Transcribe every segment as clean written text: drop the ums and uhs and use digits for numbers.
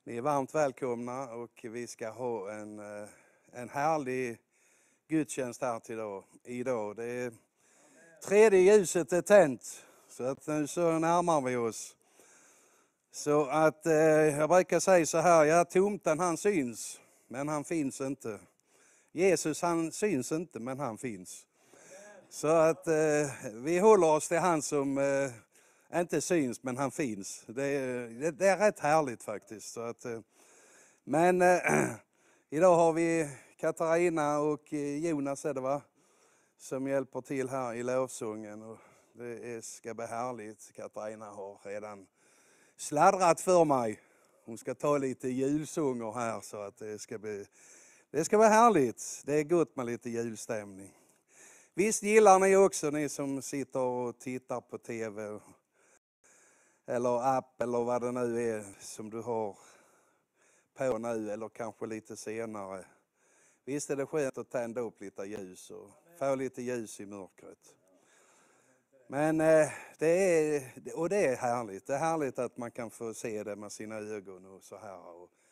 Ni är varmt välkomna och vi ska ha en härlig gudstjänst här idag. Det är tredje ljuset är tänt, så att nu så närmar vi oss. Så att jag brukar säga så här, ja, tomten han syns, men han finns inte. Jesus han syns inte, men han finns. Så att vi håller oss till han som inte syns, men han finns. Det är rätt härligt faktiskt. Så att, men idag har vi Katarina och Jonas är det va? Som hjälper till här i lovsången. Och det ska bli härligt. Katarina har redan sladdrat för mig. Hon ska ta lite julsånger här så att det ska bli härligt. Det är gott med lite julstämning. Visst gillar ni också, ni som sitter och tittar på tv eller app eller vad det nu är som du har på nu eller kanske lite senare. Visst är det skönt att tända upp lite ljus och få lite ljus i mörkret. Men det är härligt. Det är härligt att man kan få se det med sina ögon och så här.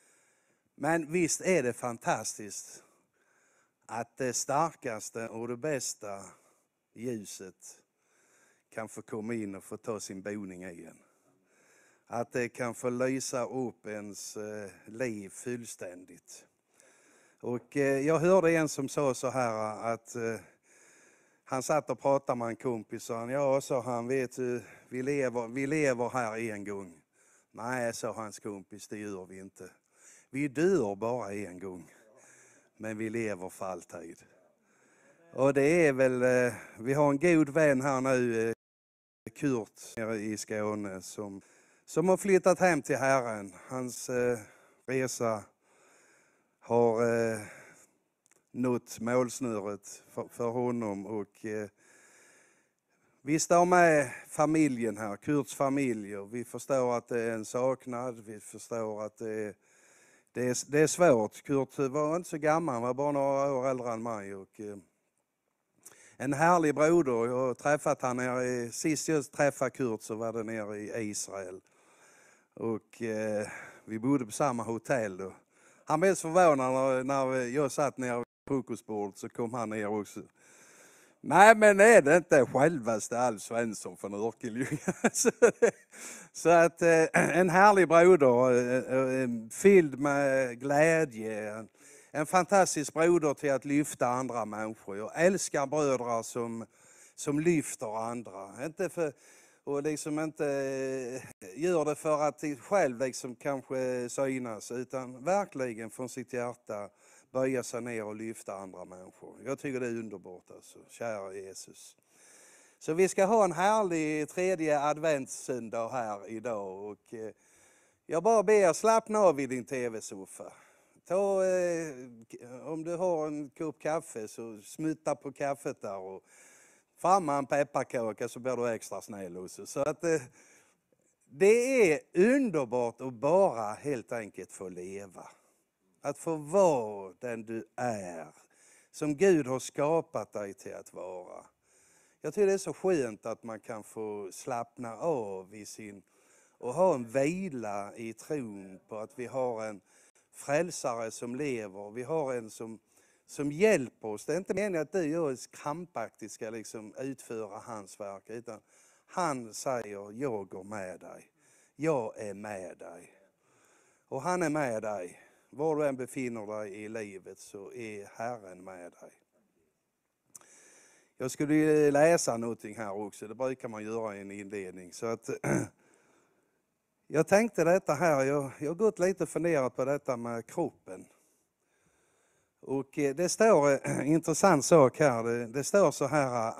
Men visst är det fantastiskt att det starkaste och det bästa ljuset kan få komma in och få ta sin boning igen. Att det kan få lysa upp ens liv fullständigt. Och jag hörde en som sa så här att han satt och pratade med en kompis och han, ja, sa han, vet du, vi lever här en gång. Nej, sa hans kompis, det gör vi inte. Vi dör bara en gång. Men vi lever för alltid. Och det är väl, vi har en god vän här nu, Kurt nere i Skåne, som har flyttat hem till Herren. Hans resa har nått målsnöret för honom. Och vi står med familjen här, Kurts familj. Och vi förstår att det är en saknad, vi förstår att det är svårt. Kurt var inte så gammal, han var bara några år äldre än mig. Och en härlig broder, jag har träffat han sist jag träffade Kurt så var det nere i Israel. Och vi bodde på samma hotell då. Han blev så förvånad när jag satt ner vid frukostbordet så kom han ner också. Nej, men är det inte självaste Alf Svensson från Örkelljunga? Så att en härlig broder, fylld med glädje. En fantastisk broder till att lyfta andra människor. Jag älskar bröder som lyfter andra. Och liksom inte gör det för att själv liksom kanske synas, utan verkligen från sitt hjärta böja sig ner och lyfta andra människor. Jag tycker det är underbart alltså, kära Jesus. Så vi ska ha en härlig tredje adventssöndag här idag och jag bara ber slappna av i din tv-soffa. Om du har en kopp kaffe så smutta på kaffet där och framma en pepparkaka så blir du extra snäll också. Så att det är underbart att bara helt enkelt få leva. Att få vara den du är. Som Gud har skapat dig till att vara. Jag tycker det är så skönt att man kan få slappna av och ha en vila i tron på att vi har en frälsare som lever. Vi har en som hjälper oss. Det är inte meningen att du och krampaktigt ska liksom utföra hans verk. Utan han säger, jag går med dig. Jag är med dig. Och han är med dig. Var du än befinner dig i livet så är Herren med dig. Jag skulle läsa någonting här också. Det brukar man göra i en inledning. Så att jag tänkte detta här. Jag har gått lite och funderat på detta med kroppen. Och det står en intressant sak här. Det står så här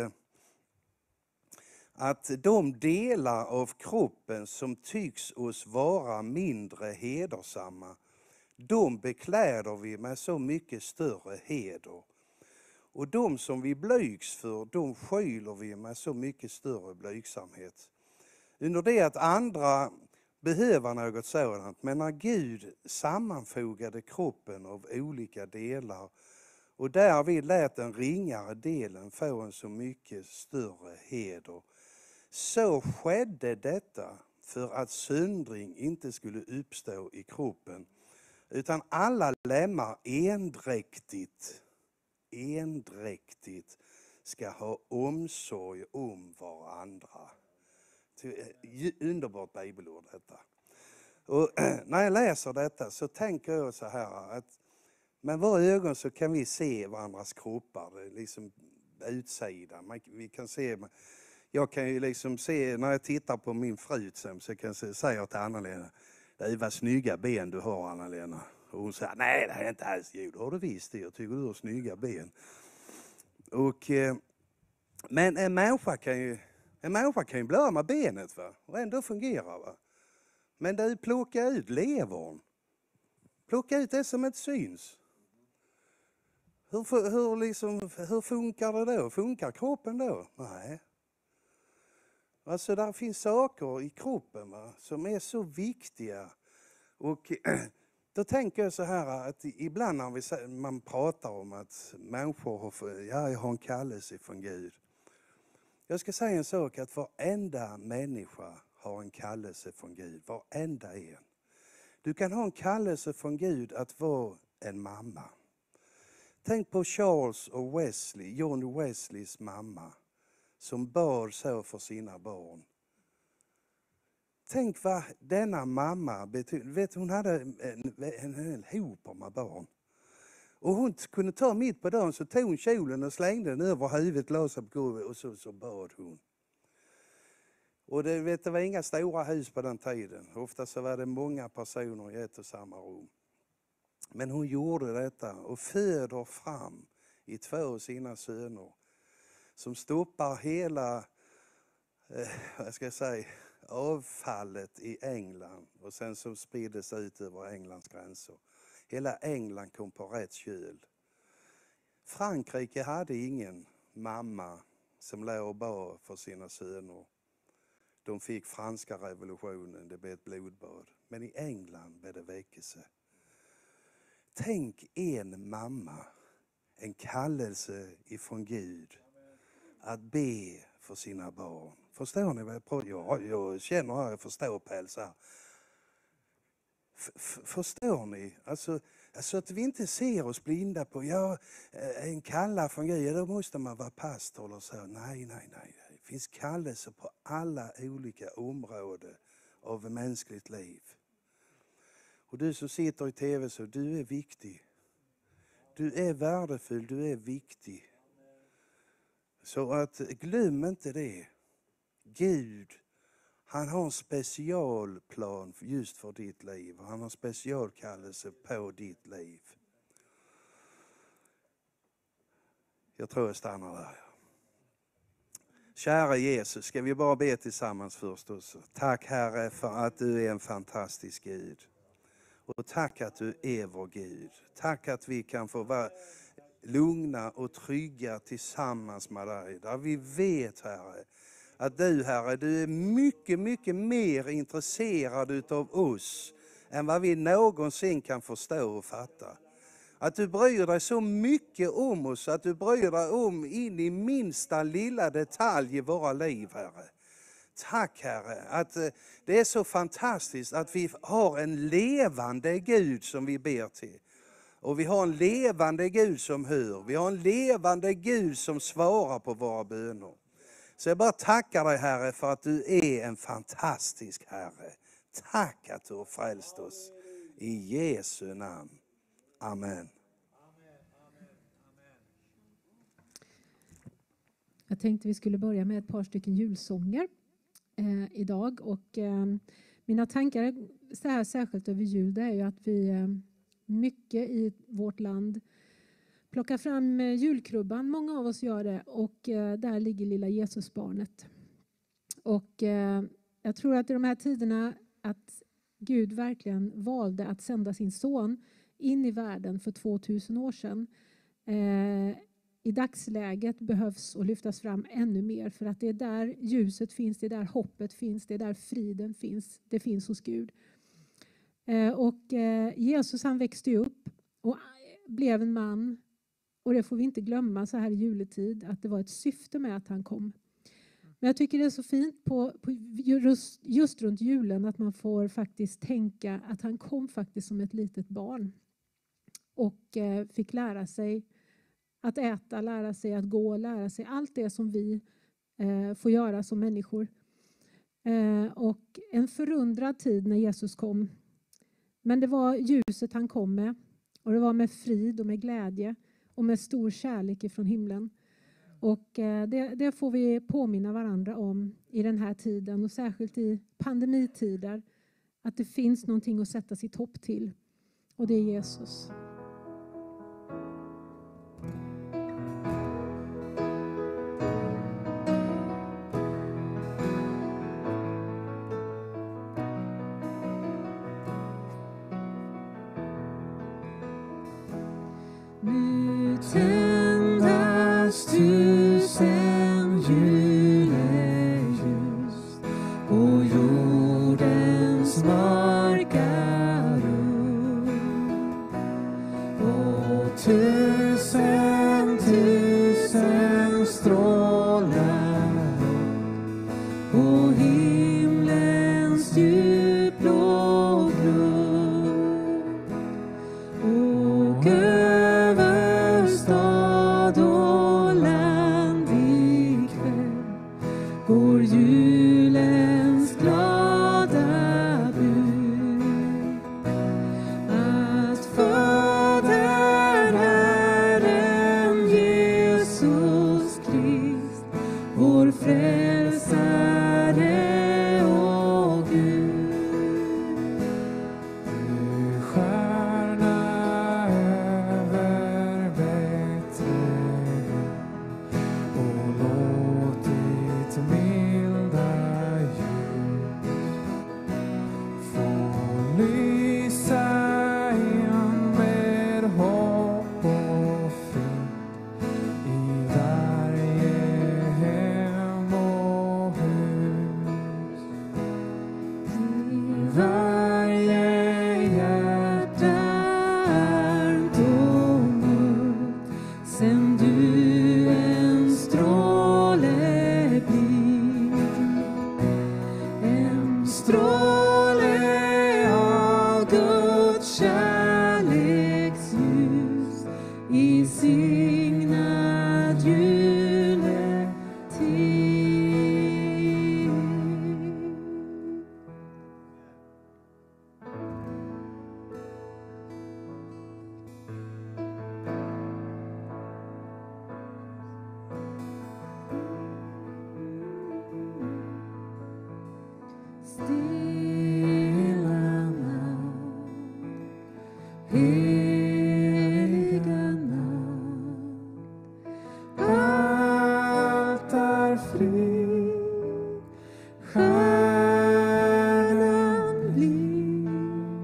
att de delar av kroppen som tycks oss vara mindre hedersamma, de bekläder vi med så mycket större heder. Och de som vi blygs för, de skyler vi med så mycket större blygsamhet. Under det att andra behöver något sådant, men när Gud sammanfogade kroppen av olika delar och därvid lät den ringare delen få en så mycket större heder, så skedde detta för att söndring inte skulle uppstå i kroppen. Utan alla lemmar endräktigt ska ha omsorg om varandra. Underbart bibelord detta. Och när jag läser detta så tänker jag så här att med våra ögon så kan vi se varandras kroppar, det är liksom utsidan. Vi kan se, jag kan ju liksom se, när jag tittar på min fru så kan jag säga till Anna-Lena, det var snygga ben du har, Anna-Lena. Och hon säger, nej det är inte alls, jo det har du visst det, jag tycker du har snygga ben. Och, men en människa kan ju bli av med benet, va? Och ändå fungera. Va? Men du plockar ut levern. Plocka ut det som inte syns. Hur funkar det då? Funkar kroppen då? Nej. Alltså där finns saker i kroppen, va, som är så viktiga. Och då tänker jag så här att ibland när man pratar om att människor har en kallelse från Gud. Jag ska säga en sak, att varenda människa har en kallelse från Gud. Varenda en. Du kan ha en kallelse från Gud att vara en mamma. Tänk på Charles och Wesley, John Wesleys mamma, som bad så för sina barn. Tänk vad denna mamma betydde. Vet, hon hade en hel hop med barn. Och hon kunde ta mitt på dagen, så tog hon kjolen och slängde den över huvudet, la sig på golvet och så bad hon. Och det var inga stora hus på den tiden. Ofta så var det många personer i ett och samma rum. Men hon gjorde detta och föder fram i 2 av sina söner. Som stoppar hela avfallet i England. Och sen så spriddes ut över Englands gränser. Hela England kom på rätt köl. Frankrike hade ingen mamma som låg och bad för sina söner. De fick franska revolutionen, det blev ett blodbad. Men i England blev det väckelse. Tänk en mamma, en kallelse ifrån Gud att be för sina barn. Förstår ni vad jag pratar? Jag känner att jag förstår pälsar. Förstår ni? Alltså att vi inte ser oss blinda på, en kalla från Gud, då måste man vara pastor eller så. Nej. Det finns kallelse på alla olika områden av mänskligt liv. Och du som sitter i tv, så du är viktig. Du är värdefull, du är viktig. Så att glöm inte det. Gud, han har en specialplan just för ditt liv. Han har specialkallelse på ditt liv. Jag tror jag stannar där. Kära Jesus, ska vi bara be tillsammans först också. Tack Herre för att du är en fantastisk Gud. Och tack att du är vår Gud. Tack att vi kan få vara lugna och trygga tillsammans med dig. Där vi vet, Herre, att du, Herre, du är mycket, mycket mer intresserad av oss än vad vi någonsin kan förstå och fatta. Att du bryr dig så mycket om oss, att du bryr dig om in i minsta lilla detalj i våra liv, Herre. Tack Herre, att det är så fantastiskt att vi har en levande Gud som vi ber till. Och vi har en levande Gud som hör. Vi har en levande Gud som svarar på våra böner. Så jag bara tackar dig Herre för att du är en fantastisk Herre. Tack att du har frälst oss. I Jesu namn. Amen. Jag tänkte vi skulle börja med ett par stycken julsånger idag. Och mina tankar så här särskilt över jul, det är ju att vi mycket i vårt land plockar fram julkrubban. Många av oss gör det, och där ligger lilla Jesusbarnet. Och jag tror att i de här tiderna att Gud verkligen valde att sända sin son in i världen för 2000 år sedan. I dagsläget behövs och lyftas fram ännu mer, för att det är där ljuset finns, det är där hoppet finns, det är där friden finns. Det finns hos Gud. Och Jesus, han växte upp och blev en man. Och det får vi inte glömma så här i juletid, att det var ett syfte med att han kom. Men jag tycker det är så fint på just runt julen att man får faktiskt tänka att han kom faktiskt som ett litet barn. Och fick lära sig att äta, lära sig att gå, lära sig allt det som vi får göra som människor. Och en förundrad tid när Jesus kom. Men det var ljuset han kom med. Och det var med frid och med glädje. Och med stor kärlek ifrån himlen. Och det får vi påminna varandra om i den här tiden. Och särskilt i pandemitider. Att det finns någonting att sätta sitt hopp till. Och det är Jesus. Nu tändas tusen juleljus på jordens mörka rum. Och tusen strålar på himlens djupblå grund. Och över stad och land ikväll går julens glada bud. Att föder Herren Jesus Krist, vår frälsare och Gud. Du stjärna över Betlehem och låt ditt milda ljus få lysa in med hopp och frid i varje hem och hus. I varje hjärta varmt och mörkt, sänd du en stråle blind. En stråle av Guds kärleksljus i signad juletid. Stilla natt, heliga natt, allt är frid, stjärnan blind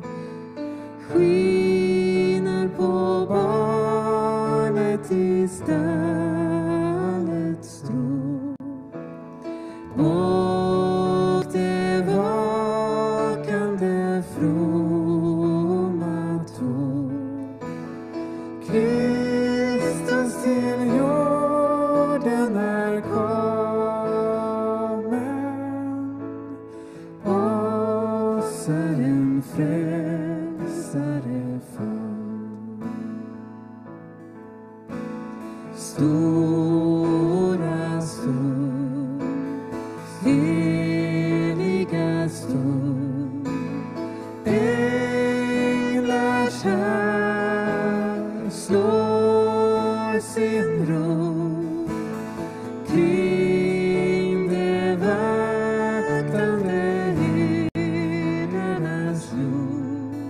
skiner på barnet i stallets strå. Och det vakande fromma tår Kristus till jorden är kommen. Oss är en frälsare född. Stora stund, heliga stund, änglars här slår sin ro kring det vaktande herdarnas jord.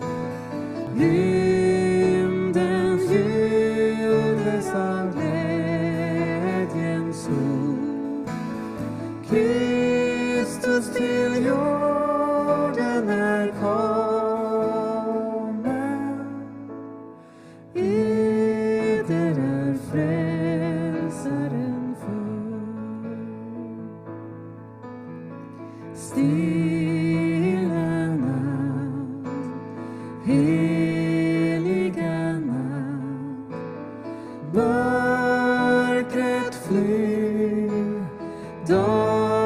Rymden fylldes av glädjens ord. Kristus till jorden är kommen. Eder är frälsaren född. Stilla natt, heliga natt, mörkret flyr,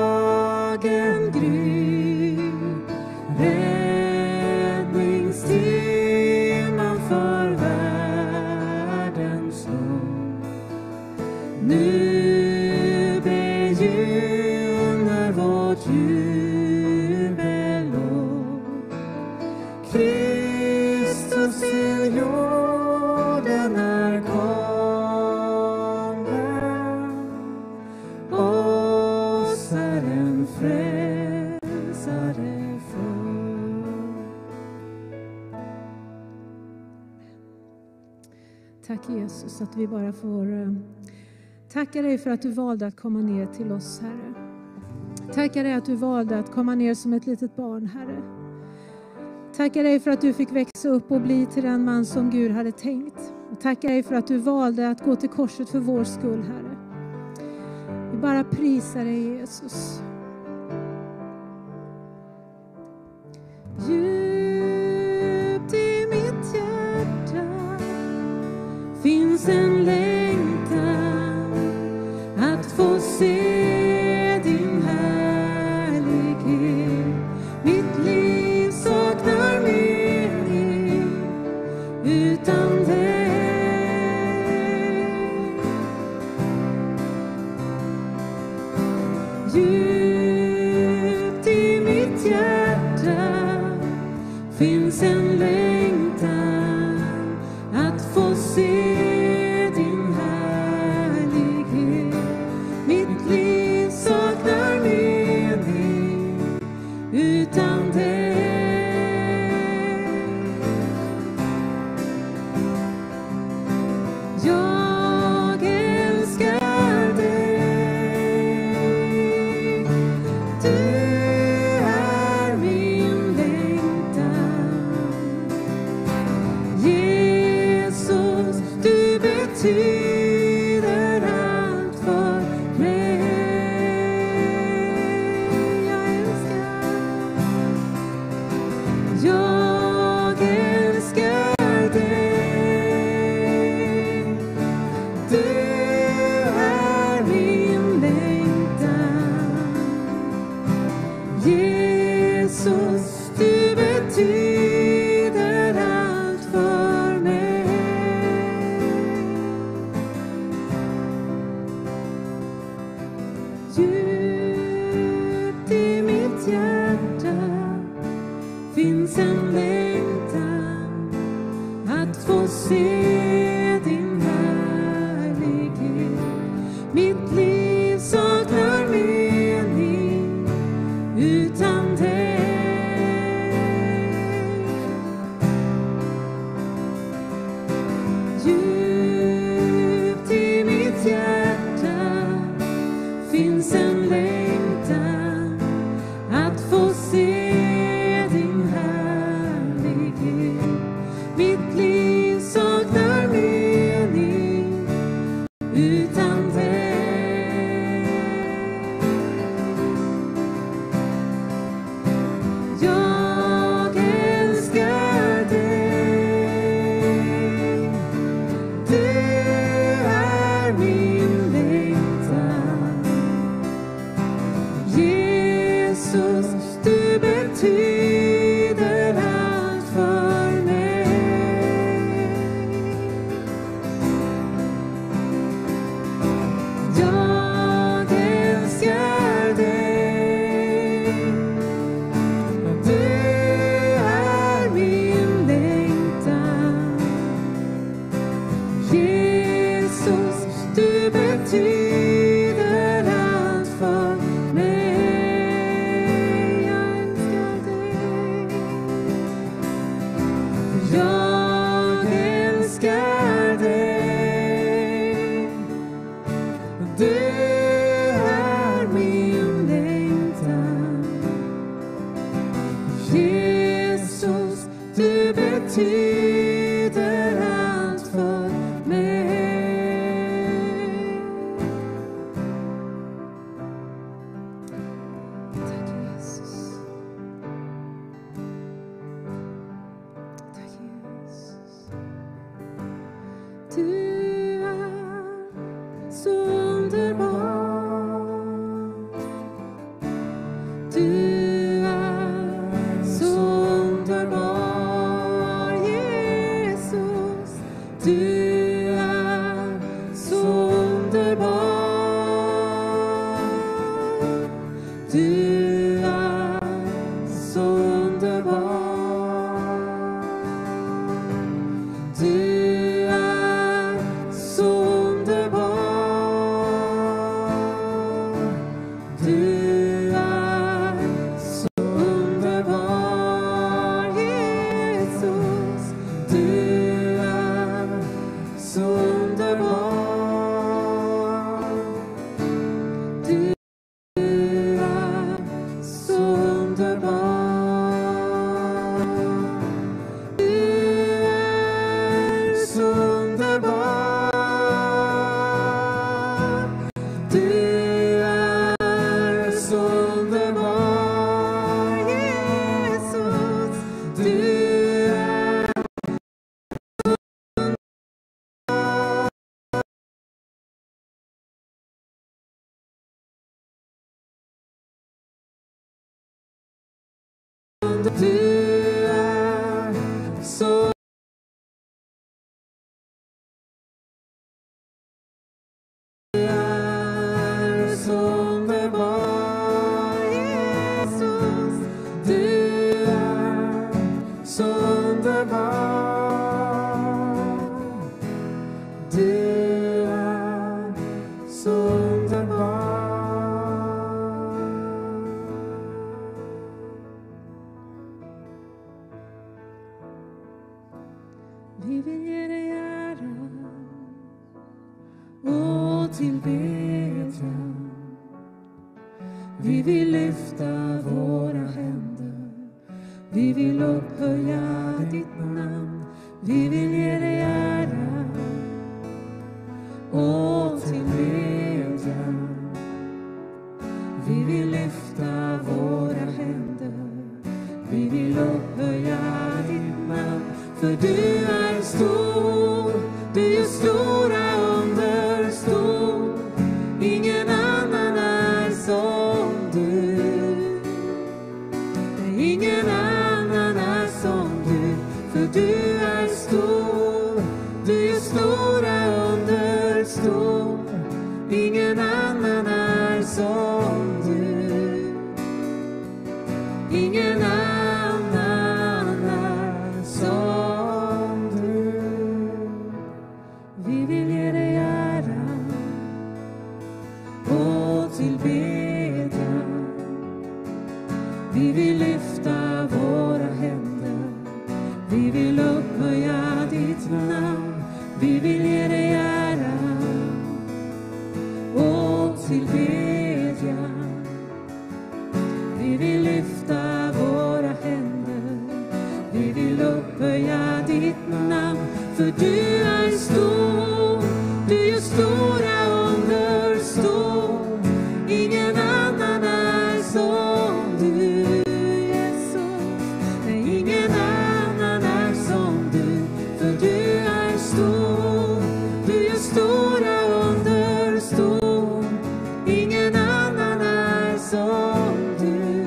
till jorden är kommen, oss är en frälsare född. Tack Jesus att vi bara får tacka dig för att du valde att komma ner till oss, Herre. Tackar dig att du valde att komma ner som ett litet barn, Herre. Tackar dig för att du fick växa upp och bli till den man som Gud hade tänkt. Och tackar dig för att du valde att gå till korset för vår skull, Herre. Vi bara prisar dig, Jesus. Djupt i mitt hjärta finns en längtan att få se din härlighet. Mitt liv saknar mening utan dig. Djupt i mitt hjärta finns en längtan att få se din härlighet. Mitt liv saknar mening utan dig. Jag älskar dig. Du är min längtan. Jesus, du betyder allt för mig. Jag älskar dig. Du är min längtan. Jesus, du betyder allt för mig. Djupt i mitt hjärta finns en längtan att få se din härlighet. Mitt liv saknar mening utan dig. Djupt i mitt hjärta finns en längtan att få se din härlighet. Mitt liv saknar mening utan dig. Jag älskar dig. Du är min längtan. Jesus, du betyder allt för mig. Jag älskar dig. Du är min längtan. Jesus, du betyder allt för mig. Jag älskar dig. Du är min längtan. Jesus, du betyder allt för mig. Tack Jesus. Tack Jesus. Du är så underbar. Du är så underbar, Jesus. Du är så underbar. Du är så underbar. Du är så underbar. Du är så underbar, Jesus. Du är så underbar. Du är så underbar. Du är så underbar. Du är så underbar, Jesus. Du är du är så du är så underbar, Jesus. Du är så underbar. Du är så underbar. Vi vill ge dig ära och tillbedjan. Vi vill lyfta våra händer. Vi vill upphöja ditt namn. Vi vill ge dig ära och tillbedjan. Vi vill lyfta våra händer. Vi vill upphöja ditt namn. För du är stor, du är stora under stor. Ingen annan är som du. Ingen annan är som du. För du är stor, du är stora under stor. Ingen annan är som du. Ingen annan är som du. Vi vill ge dig ära och tillbedjan. Vi vill lyfta våra händer. Vi vill upphöja ditt namn. Vi vill ge dig ära och tillbedjan. Vi vill lyfta våra händer. Vi vill upphöja ditt namn. För du är stor, du är stora under stor. Ingen annan är som du, Jesus. Nej, ingen annan är som du. För du är stor, du är stora under stor. Ingen annan är som du.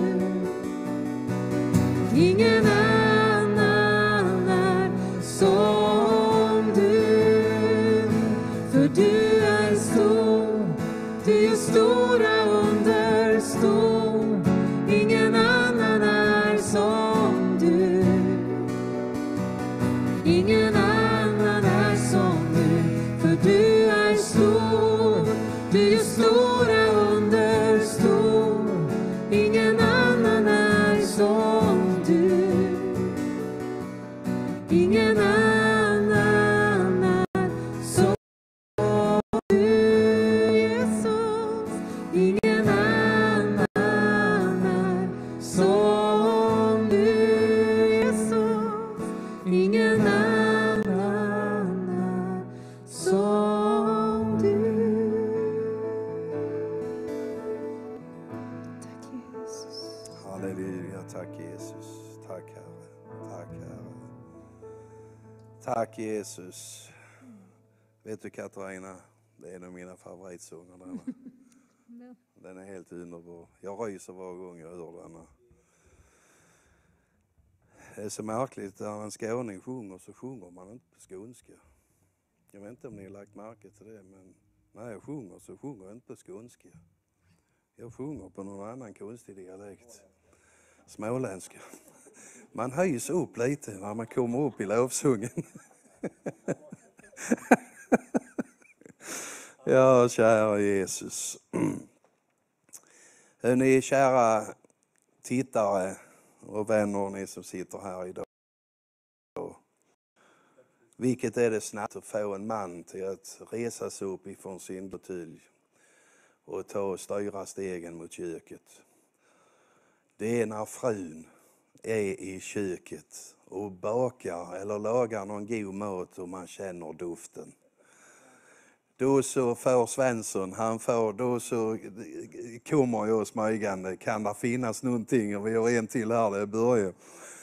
Ingen annan är som du. För du är stor, du är stora under stor. Ingen annan är som du. Ingen annan är som du. För du är stor, du är stora under stor. Ingen annan är som du. Ingen annan är som du, Jesus. Ingen annan är som du, Jesus. Ingen annan är som du. Tack Jesus. Halleluja, tack Jesus. Tack Herre. Tack Herre. Tack Jesus. Vet du Katarina, det är en av mina favoritsånger denna. Den är helt underbar. Jag ryser varje gång jag hör denna. Det är så märkligt, när en skåning sjunger så sjunger man inte på skånska. Jag vet inte om ni har lagt märke till det, men när jag sjunger så sjunger jag inte på skånska. Jag sjunger på någon annan konstig dialekt. Småländska. Man höjs upp lite när man kommer upp i lovsången. Ja, kära Jesus. Hörrni, kära tittare och vänner, ni som sitter här idag. Vilket är det snabbt att få en man till att resa sig upp ifrån sin fåtölj och ta och styra stegen mot köket. Det är när frun är i köket och bakar eller lagar någon god mat och man känner doften. Då så får Svensson, då så kommer jag smygande. Kan det finnas någonting? Och vi har en till här, det börjar.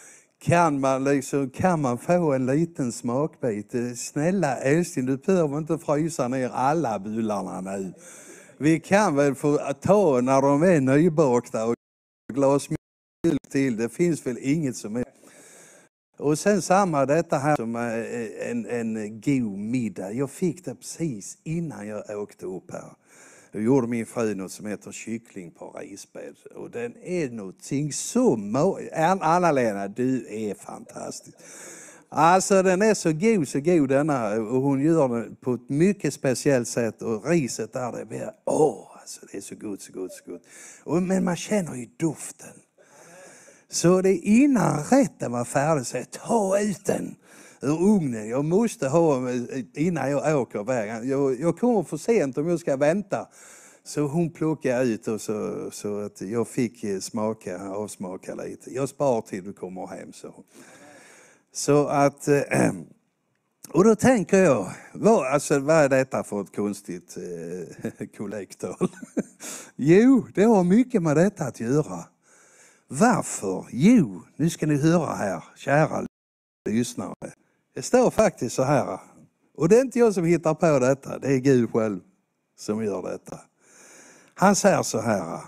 Kan man få en liten smakbit? Snälla älskling, du behöver inte frysa ner alla bullarna nu. Vi kan väl få ta när de är nybakta och glas mjölk till. Det finns väl inget som är. Och sen samma detta här som en god middag. Jag fick det precis innan jag åkte upp här. Jag gjorde min fru något som heter kyckling på risbädd. Och den är någonting så Anna-Lena, du är fantastisk. Alltså den är så god denna. Och hon gör den på ett mycket speciellt sätt. Och riset där, det blir, alltså det är så gott. Men man känner ju doften. Så det innan rätten var färdig så jag ta ut den ur ugnen. Jag måste ha innan jag åker iväg. Jag kommer för sent om jag ska vänta. Så hon plockade ut och så att jag fick avsmaka lite. Jag sparar till du kommer hem så att och då tänker jag, vad är detta för ett konstigt kollektor? Jo, det har mycket med detta att göra. Varför? Jo, nu ska ni höra här, kära lyssnare. Det står faktiskt så här. Och det är inte jag som hittar på detta, det är Gud själv som gör detta. Han säger så här.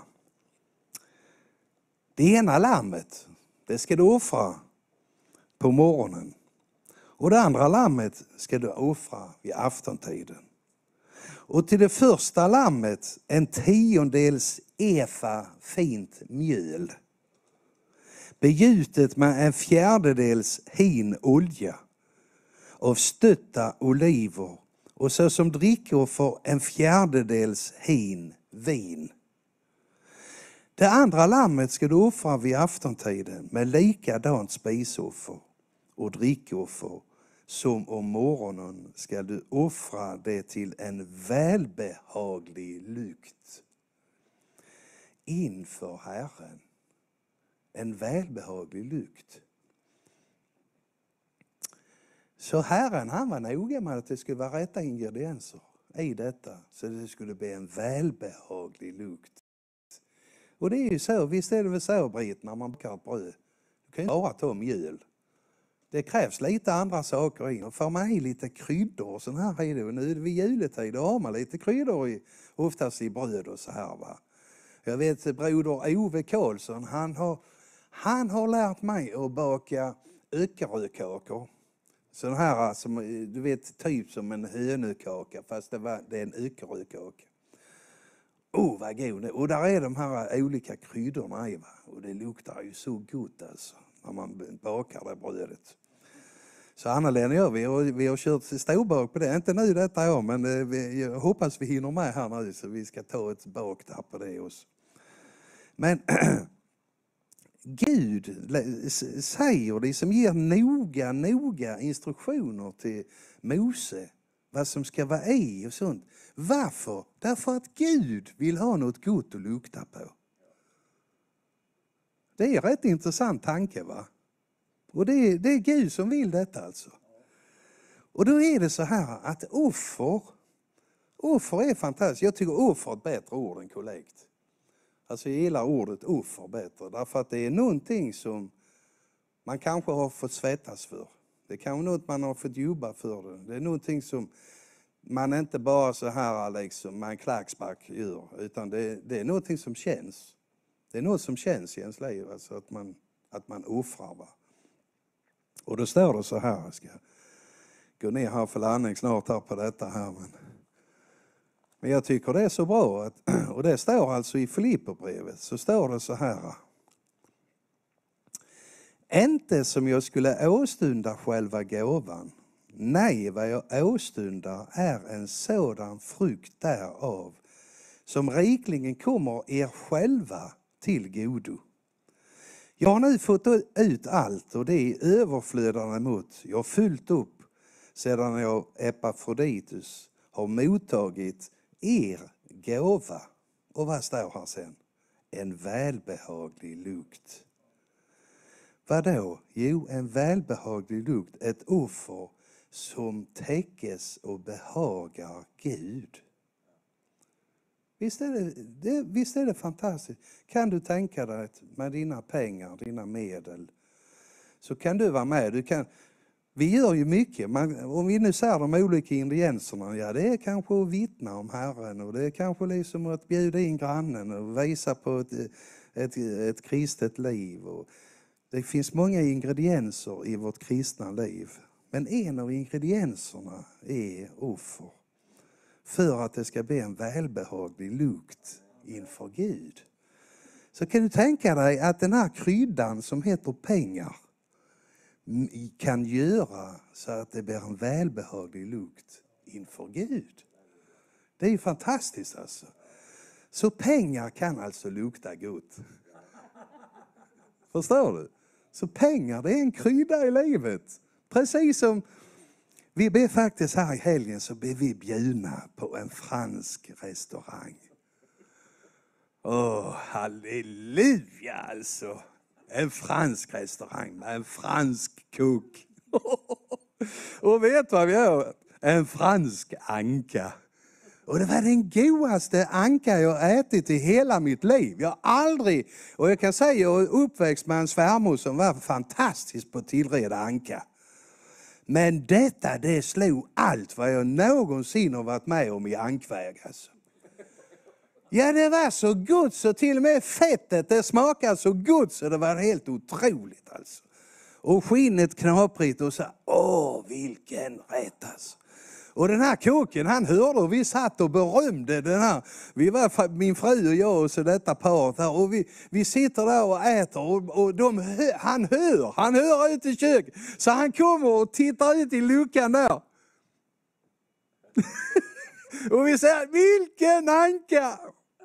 Det ena lammet, det ska du offra på morgonen. Och det andra lammet ska du offra vid aftontiden. Och till det första lammet 1/10 efa fint mjöl. Begjutet med 1/4 hin olja av stötta oliver och så som drickoffer 1/4 hin vin. Det andra lammet ska du offra vid aftontiden med likadant spisoffer och drickoffer som om morgonen ska du offra det till en välbehaglig lukt inför Herren. En välbehaglig lukt. Så Herren, han var noga med att det skulle vara rätta ingredienser i detta. Så det skulle bli en välbehaglig lukt. Och det är ju så, visst är det väl så Britt, när man bakar ett bröd. Du kan ju bara ta mjöl. Det krävs lite andra saker i. Och får man i lite kryddor och sån här i det. Och nu är det vid juletid, då har man lite kryddor oftast i bröd och så här va. Jag vet broder Ove Karlsson, han har lärt mig att baka öckerökakor. Sån här som du vet typ som en hönökaka fast det är en öckerökaka. Vad god. Och där är de här olika kryddorna i va. Och det luktar ju så gott alltså när man bakar det brödet. Så Anna-Lena och vi har kört storbak på det. Inte nu detta år men jag hoppas vi hinner med här nu så vi ska ta ett bak där på det också. Men Gud säger det som ger noga instruktioner till Mose. Vad som ska vara i och sånt. Varför? Därför att Gud vill ha något gott att lukta på. Det är en rätt intressant tanke va? Och det är Gud som vill detta alltså. Och då är det så här att offer är fantastiskt. Jag tycker offer är ett bättre ord än kollekt. Alltså jag gillar ordet offer bättre. Därför att det är någonting som man kanske har fått svettas för. Det kan vara något man har fått jobba för det. Det är någonting som man inte bara så här liksom med en klackspark gör. Utan det är någonting som känns. Det är något som känns i ens liv. Alltså att man offrar va. Och då står det så här. Jag ska gå ner här för landning snart här på detta här. Men jag tycker det är så bra. Och det står alltså i Filipperbrevet. Så står det så här. Inte som jag skulle åstunda själva gåvan. Nej, vad jag åstundar är en sådan frukt därav, som rikligen kommer er själva till godo. Jag har nu fått ut allt, och det är överflödande mot. Jag har fyllt upp sedan jag Epafroditus har mottagit er gåva. Och vad står här sen? En välbehaglig lukt. Vad då? Jo, en välbehaglig lukt. Ett offer som täckes och behagar Gud. Visst är det fantastiskt. Kan du tänka dig att med dina pengar, dina medel, så kan du vara med. Vi gör ju mycket. Om vi nu ser de olika ingredienserna, ja, det är kanske att vittna om Herren, och det är kanske liksom att bjuda in grannen och visa på ett kristet liv. Och det finns många ingredienser i vårt kristna liv. Men en av ingredienserna är offer. För att det ska bli en välbehaglig lukt inför Gud. Så kan du tänka dig att den här kryddan som heter pengar kan göra så att det blir en välbehaglig lukt inför Gud. Det är ju fantastiskt alltså. Så pengar kan alltså lukta gott. Förstår du? Så pengar, det är en krydda i livet. Precis som vi blev faktiskt här i helgen, så blev vi bjudna på en fransk restaurang. Halleluja alltså. En fransk restaurang med en fransk kock. Och vet vad vi gör? En fransk anka. Och det var den godaste anka jag ätit i hela mitt liv. Jag har aldrig, och jag kan säga jag är uppväxt med en svärmor som var fantastisk på att tillreda anka. Men det slog allt vad jag någonsin har varit med om i ankväg alltså. Ja, det var så gott så till och med fettet, det smakade så gott så det var helt otroligt alltså. Och skinnet knaprigt och så, vilken rätt alltså. Och den här kocken, han hörde, och vi satt och berömde den här. Vi var min fru och jag och så detta paret här, och vi sitter där och äter, och han hör ut i köket. Så han kommer och tittar ut i luckan där. Och vi säger, vilken anka!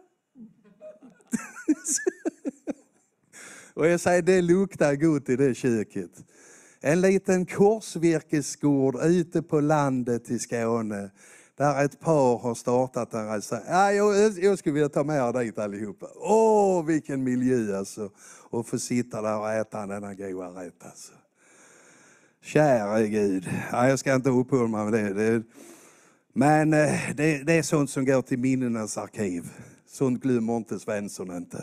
Och jag säger, det luktar gott i det köket. En liten korsvirkesgård ute på landet i Skåne. Där ett par har startat en resa. Ja, jag skulle vilja ta med er dit allihopa. Vilken miljö alltså. Och få sitta där och äta denna goda rätt alltså. Kära Gud. Ja, jag ska inte uppehålla mig med det. Men det är sånt som går till minnenas arkiv. Sånt glömmer inte Svensson inte.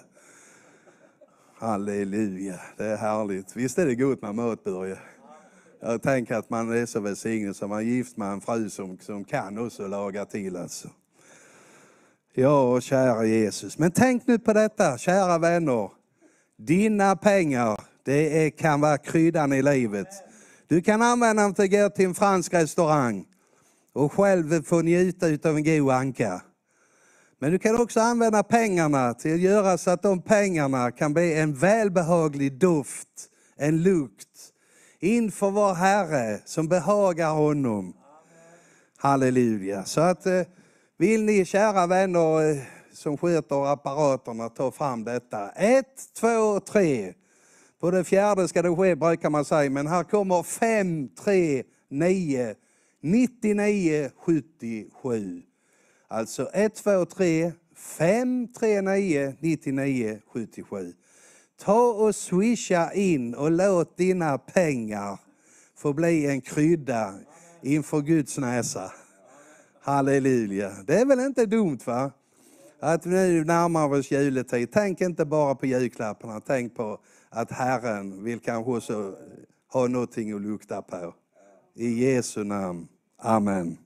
Halleluja, det är härligt. Visst är det gott med mat, Börje? Jag tänker att man är så välsignad som man är gift med en fru som kan också laga till alltså. Ja, kära Jesus. Men tänk nu på detta, kära vänner. Dina pengar, kan vara kryddan i livet. Du kan använda dem till att gå till en fransk restaurang och själv få njuta av en god anka. Men du kan också använda pengarna till att göra så att de pengarna kan bli en välbehaglig doft, en lukt inför vår Herre som behagar honom. Amen. Halleluja. Så att vill ni, kära vänner som sköter apparaterna, ta fram detta. 1, 2, 3. På det fjärde ska det ske, brukar man säga. Men här kommer 5, 3, 9, 99, 77. Alltså 1, 2, 3, 5, 3, 9, 99, 77. Ta och swisha in och låt dina pengar få bli en krydda inför Guds näsa. Halleluja. Det är väl inte dumt, va? Att nu närmar oss juletid. Tänk inte bara på julklapparna. Tänk på att Herren vill kanske också ha någonting att lukta på. I Jesu namn. Amen.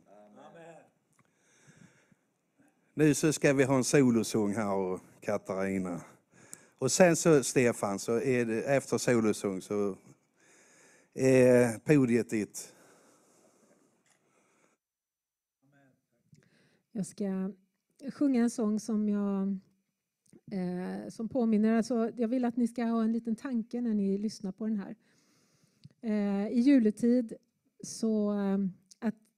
Nu så ska vi ha en solosång här, och Katarina. Och sen så, Stefan, så är det, efter solosång så är podiet ditt. Jag ska sjunga en sång som påminner. Alltså, jag vill att ni ska ha en liten tanke när ni lyssnar på den här. I juletid så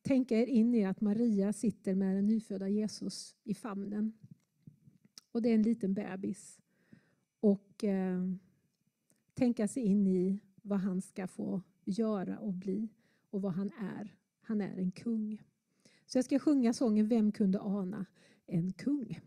tänka er in i att Maria sitter med den nyfödda Jesus i famnen. Och det är en liten bebis. Och tänka sig in i vad han ska få göra och bli. Och vad han är. Han är en kung. Så jag ska sjunga sången Vem kunde ana en kung?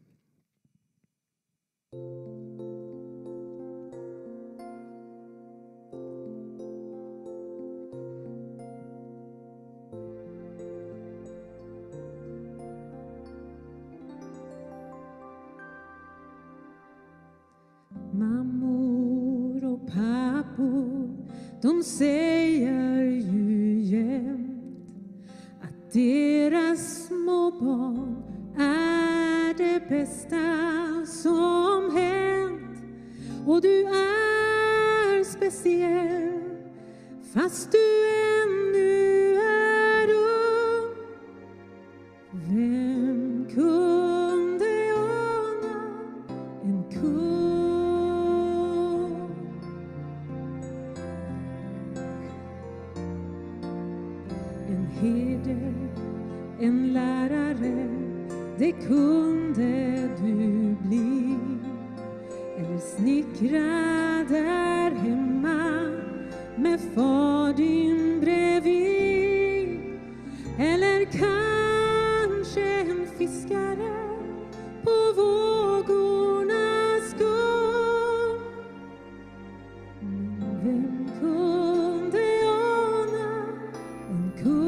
Mammor och pappor, de säger ju jämt att deras små barn är det bästa som hänt. Och du är speciell fast du ännu är ung. Vem kunde ana en kung? En herde, en lärare, det kunde du bli. Eller snickra där hemma med far din bredvid. Eller kanske en fiskare på vågornas skum. Men vem kunde ana en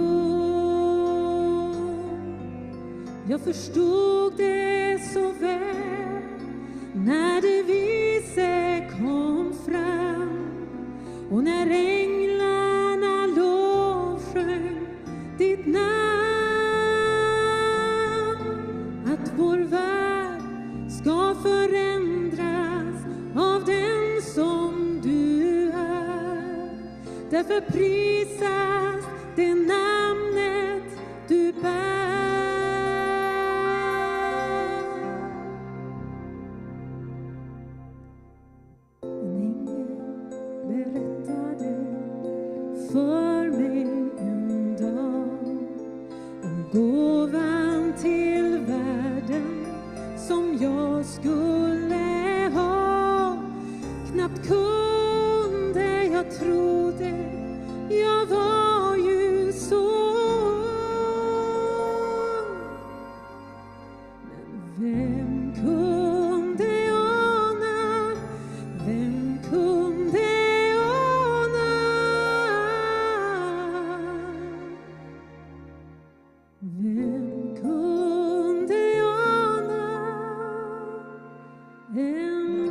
kung? Jag förstod det så väl när det vise kom fram och när änglarna lovsjöng ditt namn. Att vår värld ska förändras av den som du är. Därför prisas det namnet du bär. För mig en dag om gåvan till världen som jag skulle ha. Knappt kunde jag tro det, jag var ju så ung. Men vem kunde ana, vem kunde vem kunde ana en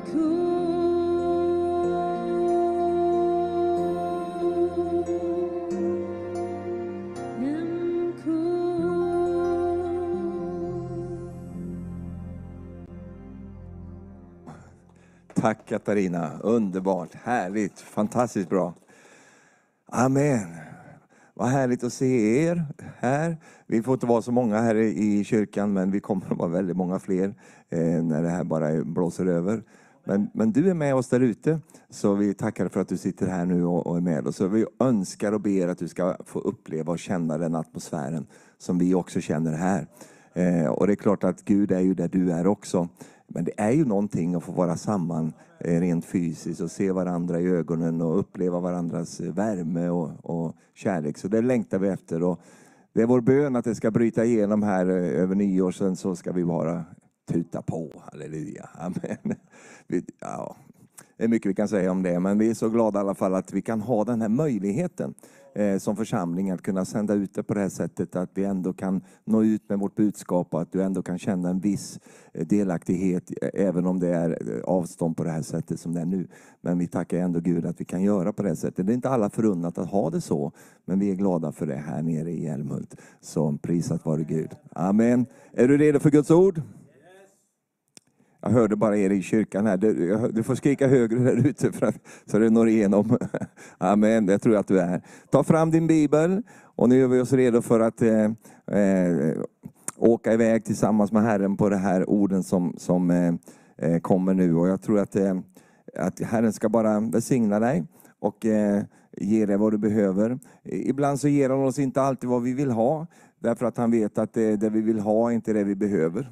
Tack Katarina, underbart, härligt, fantastiskt bra. Amen. Vad härligt att se er här. Vi får inte vara så många här i kyrkan, men vi kommer att vara väldigt många fler när det här bara blåser över. Men du är med oss där ute, så vi tackar för att du sitter här nu och är med oss. Så vi önskar och ber att du ska få uppleva och känna den atmosfären som vi också känner här. Och det är klart att Gud är ju där du är också. Men det är ju någonting att få vara samman rent fysiskt och se varandra i ögonen och uppleva varandras värme och kärlek. Så det längtar vi efter, och det är vår bön att det ska bryta igenom här över nyår. Sen så ska vi bara tuta på, halleluja, amen. Ja, det är mycket vi kan säga om det, men vi är så glada i alla fall att vi kan ha den här möjligheten som församling att kunna sända ut det på det här sättet, att vi ändå kan nå ut med vårt budskap och att du ändå kan känna en viss delaktighet även om det är avstånd på det här sättet som det är nu. Men vi tackar ändå Gud att vi kan göra på det här sättet. Det är inte alla förunnat att ha det så, men vi är glada för det här nere i Älmhult. Så prisat vare Gud. Amen. Är du redo för Guds ord? Jag hörde bara er i kyrkan här. Du får skrika högre där ute så det når igenom. Amen, det tror jag att du är. Ta fram din bibel och nu är vi oss redo för att åka iväg tillsammans med Herren på det här orden som kommer nu. Och jag tror att Herren ska bara välsigna dig och ger dig vad du behöver. Ibland så ger han oss inte alltid vad vi vill ha, därför att han vet att det vi vill ha är inte det vi behöver.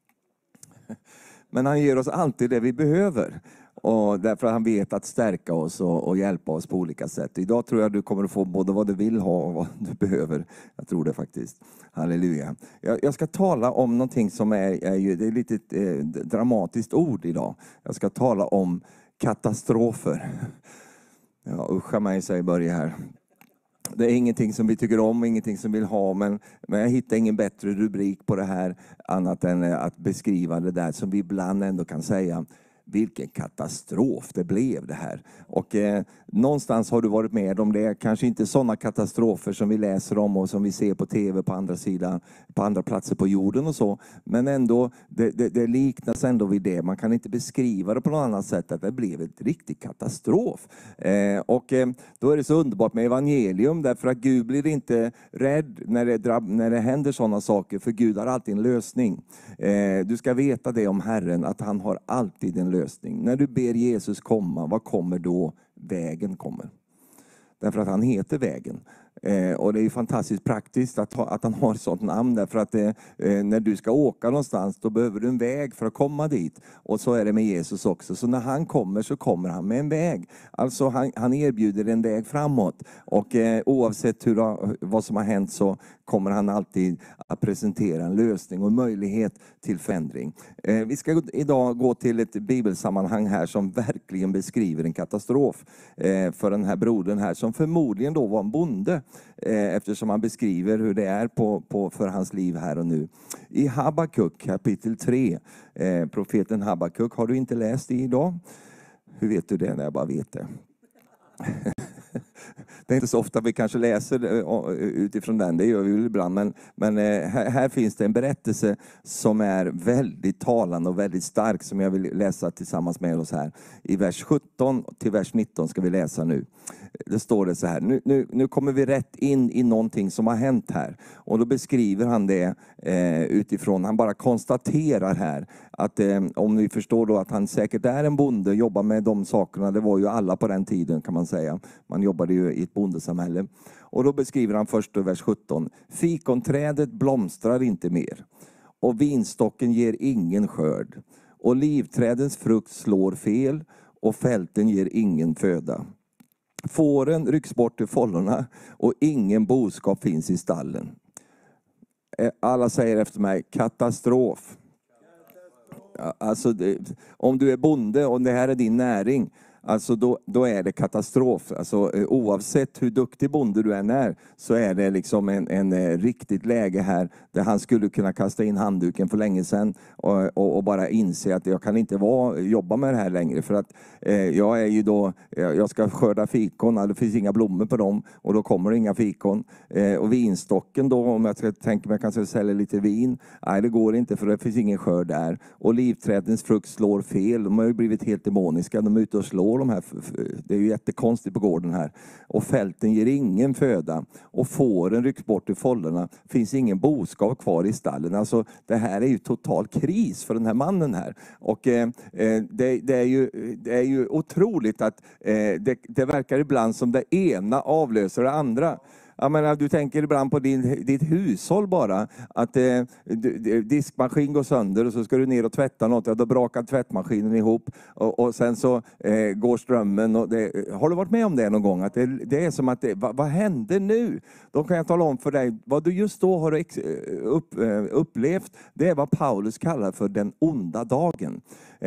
Men han ger oss alltid det vi behöver. Och därför att han vet att stärka oss och hjälpa oss på olika sätt. Idag tror jag du kommer att få både vad du vill ha och vad du behöver. Jag tror det faktiskt. Halleluja. Jag ska tala om någonting som det är lite dramatiskt ord idag. Jag ska tala om katastrofer. Ja, uscha mig, säger Börje här. Det är ingenting som vi tycker om, ingenting som vi vill ha, men jag hittar ingen bättre rubrik på det här annat än att beskriva det där som vi ibland ändå kan säga. Vilken katastrof det blev det här. Och någonstans har du varit med om det. Kanske inte sådana katastrofer som vi läser om och som vi ser på tv på andra sidan, på andra platser på jorden och så. Men ändå, det liknas ändå vid det. Man kan inte beskriva det på något annat sätt, att det blev ett riktigt katastrof. Då är det så underbart med evangelium, därför att Gud blir inte rädd när det händer sådana saker. För Gud har alltid en lösning. Du ska veta det om Herren, att han har alltid en lösning. När du ber Jesus komma, vad kommer då? Vägen kommer. Därför att han heter vägen. Och det är ju fantastiskt praktiskt att han har ett sånt namn. Därför att när du ska åka någonstans, då behöver du en väg för att komma dit. Och så är det med Jesus också. Så när han kommer, så kommer han med en väg. Alltså han erbjuder en väg framåt. Och oavsett vad som har hänt, så kommer han alltid att presentera en lösning och möjlighet till förändring. Vi ska idag gå till ett bibelsammanhang här som verkligen beskriver en katastrof för den här brodern här, som förmodligen då var en bonde, eftersom han beskriver hur det är för hans liv här och nu. I Habakuk kapitel 3, profeten Habakuk, har du inte läst det idag? Hur vet du det? När jag bara vet det. Det är inte så ofta vi kanske läser utifrån den, det gör vi väl ibland. Men här finns det en berättelse som är väldigt talande och väldigt stark, som jag vill läsa tillsammans med oss här. I vers 17 till vers 19 ska vi läsa nu. Det står det så här. Nu kommer vi rätt in i någonting som har hänt här. Och då beskriver han det utifrån, han bara konstaterar här att om ni förstår då att han säkert är en bonde, jobbar med de sakerna. Det var ju alla på den tiden, kan man säga. Man jobbade ju i ett bondesamhälle. Och då beskriver han först i vers 17. Fikonträdet blomstrar inte mer. Och vinstocken ger ingen skörd. Och livträdens frukt slår fel. Och fälten ger ingen föda. Fåren rycks bort till follorna. Och ingen boskap finns i stallen. Alla säger efter mig, katastrof. Alltså om du är bonde och det här är din näring, alltså då är det katastrof. Alltså oavsett hur duktig bonde du än är, så är det liksom en riktigt läge här där han skulle kunna kasta in handduken för länge sedan och bara inse att jag kan inte jobba med det här längre, för att jag är ju då, jag ska skörda fikon, det finns inga blommor på dem och då kommer det inga fikon. Och vinstocken då, om jag tänker mig kanske sälja lite vin, nej det går inte, för det finns ingen skörd där. Och livträdens frukt slår fel, de har ju blivit helt demoniska, de är ute och slår de här, det är ju jättekonstigt på gården här. Och fälten ger ingen föda. Och fåren rycks bort i follorna. Finns ingen boskap kvar i stallen. Alltså det här är ju total kris för den här mannen här. Och det är ju otroligt att det verkar ibland som det ena avlöser det andra. Jag menar, du tänker ibland på ditt hushåll bara. Att diskmaskin går sönder och så ska du ner och tvätta något. Ja, då brakar tvättmaskinen ihop. Och sen så går strömmen. Och har du varit med om det någon gång? Att det är som att, vad händer nu? Då kan jag tala om för dig. Vad du just då har upplevt, det är vad Paulus kallar för den onda dagen.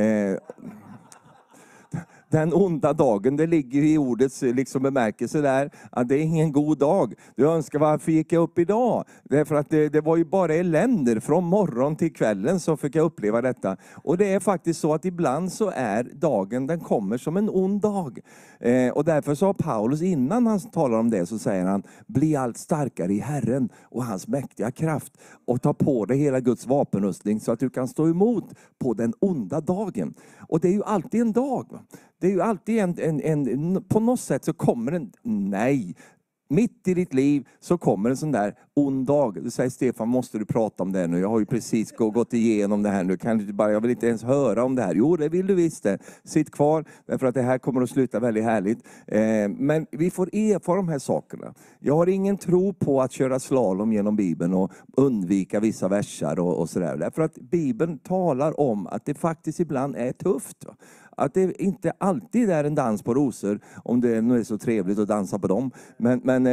Den onda dagen, det ligger i ordets liksom bemärkelse där, att det är ingen god dag. Du önskar, varför gick jag upp idag? Därför att det var ju bara eländer från morgon till kvällen, så fick jag uppleva detta. Och det är faktiskt så att ibland så är dagen, den kommer som en ond dag. Och därför sa Paulus, innan han talar om det, så säger han, bli allt starkare i Herren och hans mäktiga kraft. Och ta på dig hela Guds vapenrustning så att du kan stå emot på den onda dagen. Och det är ju alltid en dag. Det är ju alltid på något sätt så kommer nej, mitt i ditt liv så kommer en sån där ond dag. Du säger, Stefan, måste du prata om det nu? Jag har ju precis gått igenom det här nu. Kan du bara, jag vill inte ens höra om det här. Jo, det vill du visst det. Sitt kvar, därför att det här kommer att sluta väldigt härligt. Men vi får erfara de här sakerna. Jag har ingen tro på att köra slalom genom Bibeln och undvika vissa versar och sådär. Därför att Bibeln talar om att det faktiskt ibland är tufft. Att det inte alltid är en dans på rosor, om det nu är så trevligt att dansa på dem. Men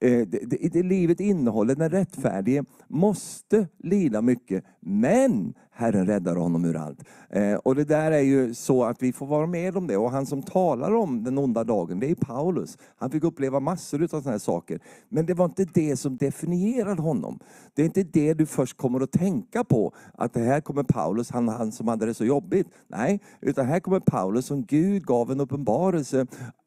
det livet innehåller, den rättfärdige måste lida mycket, men Herren räddar honom ur allt. Och det där är ju så att vi får vara med om det. Och han som talar om den onda dagen, det är Paulus. Han fick uppleva massor av sådana här saker. Men det var inte det som definierade honom. Det är inte det du först kommer att tänka på. Att det här kommer Paulus, han som hade det så jobbigt. Nej, utan här kommer Paulus som Gud gav en uppenbarelse.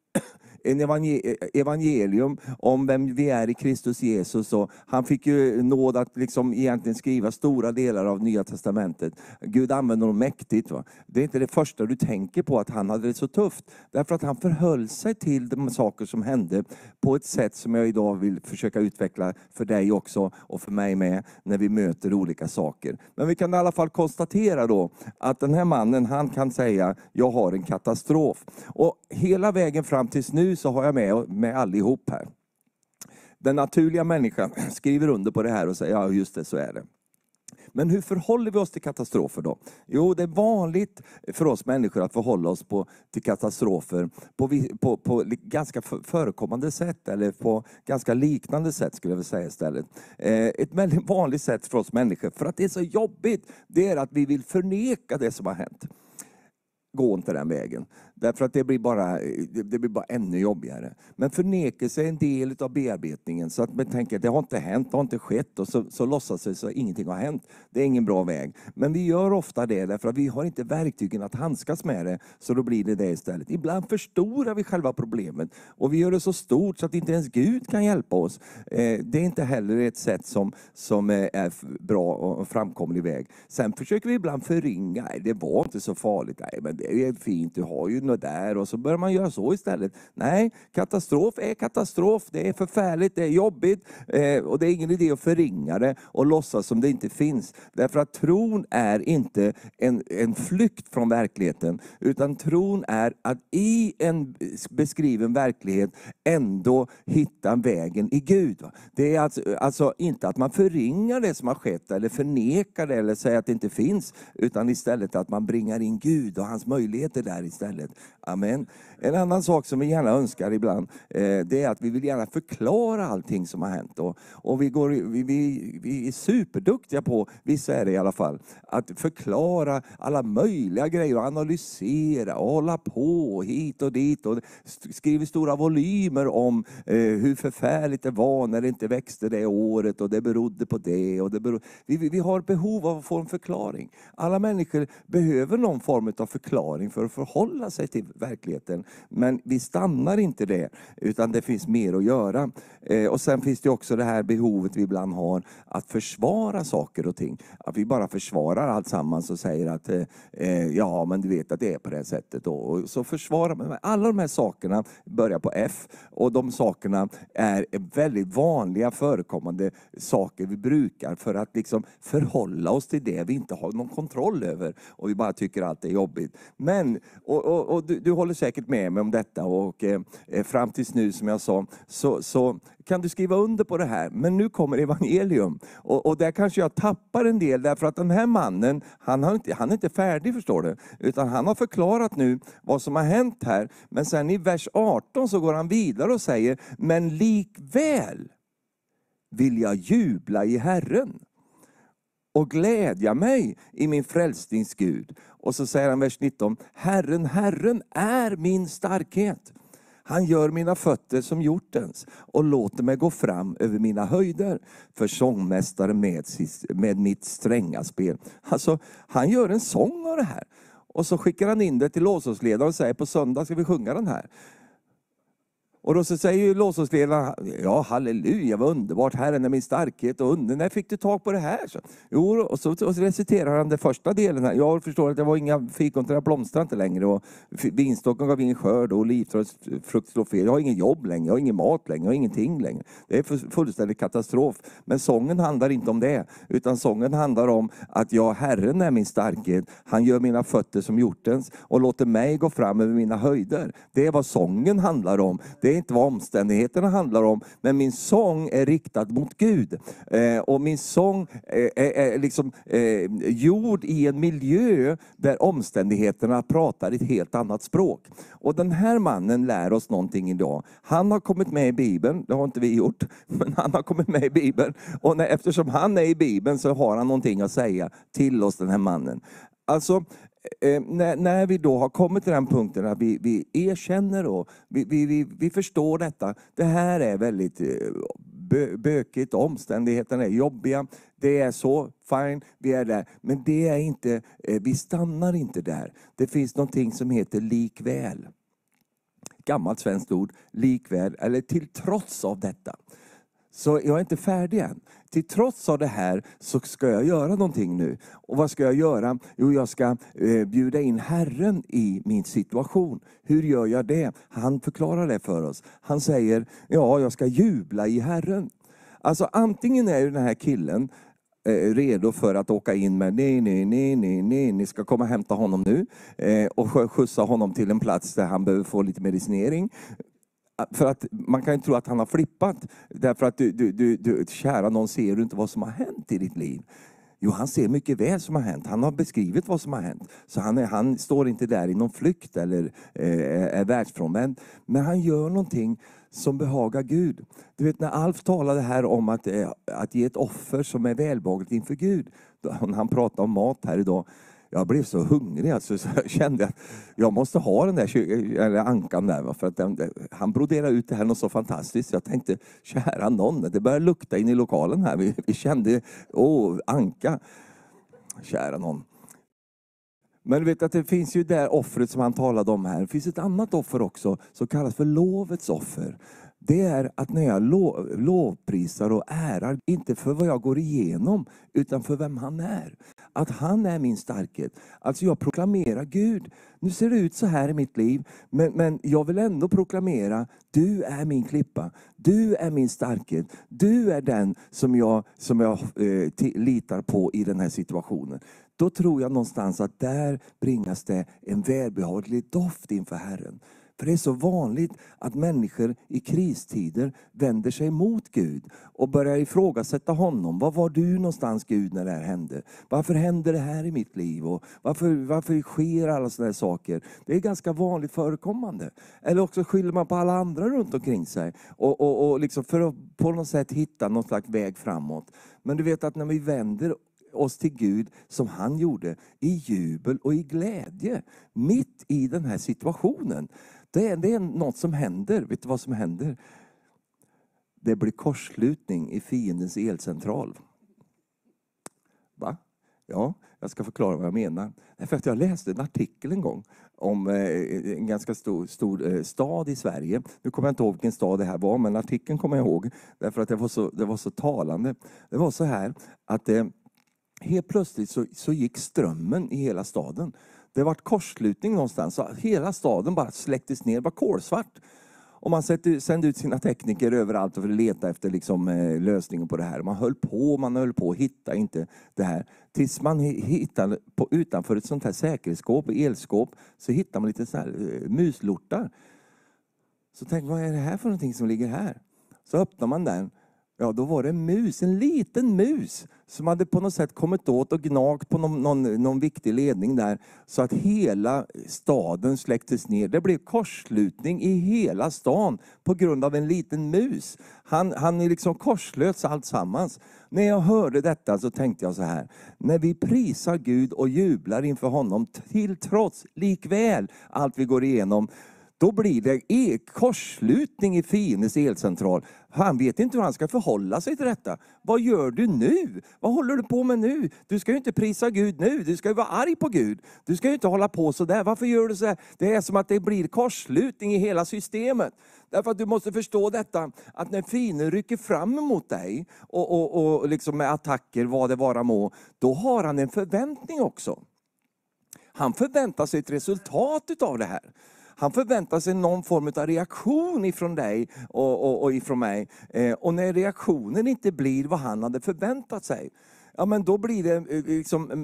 En evangelium om vem vi är i Kristus Jesus. Och han fick ju nåd att liksom egentligen skriva stora delar av Nya Testamentet. Gud använder honom mäktigt. Va? Det är inte det första du tänker på, att han hade det så tufft. Därför att han förhöll sig till de saker som hände på ett sätt som jag idag vill försöka utveckla för dig också och för mig med, när vi möter olika saker. Men vi kan i alla fall konstatera då att den här mannen, han kan säga, jag har en katastrof. Och hela vägen fram tills nu så har jag med allihop här. Den naturliga människan skriver under på det här och säger, ja just det, så är det. Men hur förhåller vi oss till katastrofer då? Jo, det är vanligt för oss människor att förhålla oss till katastrofer på ganska förekommande sätt, eller på ganska liknande sätt skulle jag vilja säga istället. Ett väldigt vanligt sätt för oss människor, för att det är så jobbigt, det är att vi vill förneka det som har hänt. Gå inte den vägen. Därför att det blir bara ännu jobbigare. Men förnekelse är en del av bearbetningen. Så att man tänker att det har inte hänt, det har inte skett. Och så låtsas det så att ingenting har hänt. Det är ingen bra väg. Men vi gör ofta det därför att vi har inte verktygen att handskas med det. Så då blir det istället. Ibland förstorar vi själva problemet. Och vi gör det så stort så att inte ens Gud kan hjälpa oss. Det är inte heller ett sätt som är bra och framkomlig väg. Sen försöker vi ibland förringa. Nej, det var inte så farligt. Nej, men det är fint. Du har ju där, och så börjar man göra så istället. Nej, katastrof är katastrof. Det är förfärligt, det är jobbigt, och det är ingen idé att förringa det och låtsas som det inte finns. Därför att tron är inte en flykt från verkligheten, utan tron är att i en beskriven verklighet ändå hitta vägen i Gud. Det är alltså inte att man förringar det som har skett eller förnekar det eller säger att det inte finns, utan istället att man bringar in Gud och hans möjligheter där istället. Amen. En annan sak som vi gärna önskar ibland, det är att vi vill gärna förklara allting som har hänt. Och vi är superduktiga på, vissa är det i alla fall, att förklara alla möjliga grejer och analysera och hålla på hit och dit. Och skriver stora volymer om hur förfärligt det var när det inte växte det året och det berodde på det. Och vi har behov av att få en förklaring. Alla människor behöver någon form av förklaring för att förhålla sig till verkligheten. Men vi stannar inte det, utan det finns mer att göra. Och sen finns det också det här behovet vi ibland har att försvara saker och ting. Att vi bara försvarar allt sammans och säger att ja, men du vet att det är på det sättet. Och så försvarar man. Alla de här sakerna börjar på F, och de sakerna är väldigt vanliga förekommande saker vi brukar för att liksom förhålla oss till det vi inte har någon kontroll över, och vi bara tycker allt är jobbigt. Men och du håller säkert med mig om detta, och fram tills nu som jag sa så kan du skriva under på det här. Men nu kommer evangelium, och där kanske jag tappar en del, därför att den här mannen, han är inte färdig, förstår du, utan han har förklarat nu vad som har hänt här. Men sen i vers 18 så går han vidare och säger, men likväl vill jag jubla i Herren och glädja mig i min frälsnings Gud. Och så säger han vers 19, Herren är min starkhet. Han gör mina fötter som hjortens och låter mig gå fram över mina höjder. För sångmästare med mitt stränga spel. Alltså, han gör en sång av det här. Och så skickar han in det till lovsångsledaren och säger, på söndag ska vi sjunga den här. Och då så säger ju låtsasledaren, ja halleluja vad underbart, Herren är min starkhet och när fick du tag på det här? Så, jo, och så reciterar han den första delen här. Jag förstår att det var inga fikonträd blomstrar inte längre och vinstocken gav ingen skörd och olivträdsfrukt slår fel. Jag har ingen jobb längre, jag har ingen mat längre, jag har ingenting längre. Det är fullständig katastrof. Men sången handlar inte om det, utan sången handlar om att Herren är min starkhet. Han gör mina fötter som hjortens och låter mig gå fram över mina höjder. Det är vad sången handlar om. Det är inte vad omständigheterna handlar om, men min sång är riktad mot Gud. Och min sång är liksom gjord i en miljö där omständigheterna pratar ett helt annat språk. Och den här mannen lär oss någonting idag. Han har kommit med i Bibeln, det har inte vi gjort, men han har kommit med i Bibeln. Och eftersom han är i Bibeln så har han någonting att säga till oss, den här mannen. Alltså, när vi då har kommit till den punkten att vi erkänner och vi förstår detta. Det här är väldigt bökigt, omständigheterna är jobbiga. Det är så, fine, vi är där. Men det är inte, vi stannar inte där. Det finns någonting som heter likväl. Gammalt svenskt ord, likväl, eller till trots av detta. Så jag är inte färdig än. Till trots av det här så ska jag göra någonting nu. Och vad ska jag göra? Jo, jag ska bjuda in Herren i min situation. Hur gör jag det? Han förklarar det för oss. Han säger, ja, jag ska jubla i Herren. Alltså antingen är ju den här killen redo för att åka in med nej, ni ska komma och hämta honom nu. Och skjutsa honom till en plats där han behöver få lite medicinering. För att man kan ju tro att han har flippat. Därför att du kära någon, ser du inte vad som har hänt i ditt liv? Jo, han ser mycket väl som har hänt. Han har beskrivit vad som har hänt. Så han står inte där i någon flykt eller är världsfrånvänd. Men han gör någonting som behagar Gud. Du vet när Alf talade här om att ge ett offer som är välbehagligt inför Gud. När han pratade om mat här idag. Jag blev så hungrig alltså, så jag kände att jag måste ha den där ankan där. För att han broderade ut det här något så fantastiskt. Jag tänkte, kära någon, det börjar lukta in i lokalen här. Vi kände, anka. Kära någon. Men du vet att det finns ju där offret som han talade om här. Det finns ett annat offer också som kallas för lovets offer. Det är att när jag lovprisar och ärar, inte för vad jag går igenom, utan för vem han är. Att han är min starkhet. Alltså jag proklamerar Gud. Nu ser det ut så här i mitt liv, men jag vill ändå proklamera, du är min klippa. Du är min starkhet. Du är den som jag litar på i den här situationen. Då tror jag någonstans att där bringas det en välbehaglig doft inför Herren. För det är så vanligt att människor i kristider vänder sig mot Gud och börjar ifrågasätta honom. Var var du någonstans, Gud, när det här hände? Varför händer det här i mitt liv? Och varför sker alla sådana här saker? Det är ganska vanligt förekommande. Eller också skyller man på alla andra runt omkring sig. Och liksom för att på något sätt hitta någon slags väg framåt. Men du vet att när vi vänder oss till Gud som han gjorde i jubel och i glädje mitt i den här situationen. Det är något som händer. Vet du vad som händer? Det blir kortslutning i fiendens elcentral. Va? Ja, jag ska förklara vad jag menar. För att jag läste en artikel en gång om en ganska stor stad i Sverige. Nu kommer jag inte ihåg vilken stad det här var, men artikeln kommer jag ihåg. Därför att det var så talande. Det var så här att helt plötsligt så gick strömmen i hela staden. Det var kortslutning någonstans. Så hela staden bara släcktes ner. Det var kolsvart. Och man sände ut sina tekniker överallt för att leta efter liksom, lösningen på det här. Man höll på, hittade inte det här. Tills man hittade utanför ett sånt här säkerhetsskåp, elskåp, så hittade man lite så här muslortar. Så tänkte man, vad är det här för någonting som ligger här? Så öppnar man den. Ja, då var det en liten mus som hade på något sätt kommit åt och gnagt på någon viktig ledning där. Så att hela staden släcktes ner. Det blev kortslutning i hela stan på grund av en liten mus. Han liksom korslöts alltsammans. När jag hörde detta så tänkte jag så här. När vi prisar Gud och jublar inför honom till trots likväl allt vi går igenom. då blir det korslutning i fiendens elcentral. Han vet inte hur han ska förhålla sig till detta. Vad gör du nu? Vad håller du på med nu? Du ska ju inte prisa Gud nu. Du ska ju vara arg på Gud. Du ska ju inte hålla på så där. Varför gör du så här? Det är som att det blir korslutning i hela systemet. Därför att du måste förstå detta, att när fienden rycker fram emot dig och liksom med attacker, vad det vara må, då har han en förväntning också. Han förväntar sig ett resultat av det här. Han förväntar sig någon form av reaktion ifrån dig och ifrån mig. Och när reaktionen inte blir vad han hade förväntat sig, ja, men då blir det liksom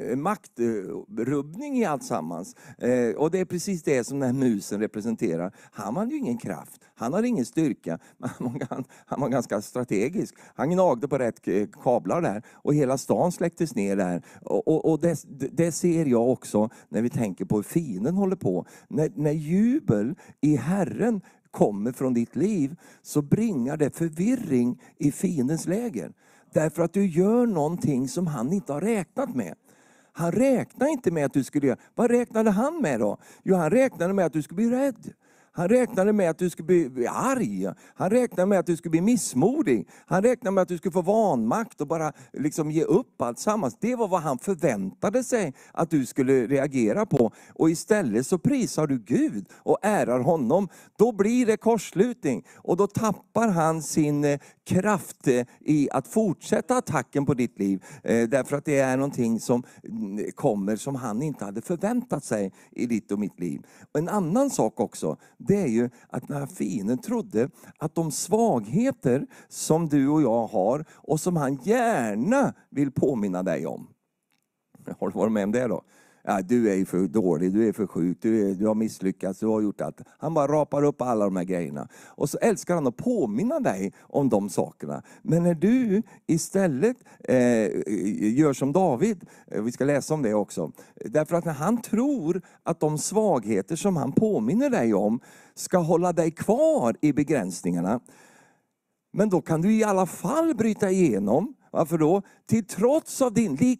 maktrubbning i allt sammans. Och det är precis det som den här musen representerar. Han har ju ingen kraft. Han har ingen styrka. Han var ganska strategisk. Han gnagde på rätt kablar där. Och hela stan släcktes ner där. Och det ser jag också när vi tänker på hur fienden håller på. När jubel i Herren kommer från ditt liv, så bringar det förvirring i fiendens läger. Därför att du gör någonting som han inte har räknat med. Han räknade inte med att du skulle göra. Vad räknade han med då? Jo, han räknade med att du skulle bli rädd. Han räknade med att du skulle bli arg. Han räknade med att du skulle bli missmodig. Han räknade med att du skulle få vanmakt och bara liksom ge upp allt sammans. Det var vad han förväntade sig att du skulle reagera på. Och istället så prisar du Gud och ärar honom. Då blir det korslutning. Och då tappar han sin kraft i att fortsätta attacken på ditt liv. Därför att det är någonting som kommer som han inte hade förväntat sig i ditt och mitt liv. Och en annan sak också, det är ju att när fienden trodde att de svagheter som du och jag har och som han gärna vill påminna dig om. Har du varit med om det då? Ja, du är ju för dålig, du är för sjuk, du har misslyckats, du har gjort allt. Han bara rapar upp alla de här grejerna. Och så älskar han att påminna dig om de sakerna. Men när du istället gör som David, vi ska läsa om det också. Därför att när han tror att de svagheter som han påminner dig om ska hålla dig kvar i begränsningarna. Men då kan du i alla fall bryta igenom. Varför då? Till trots av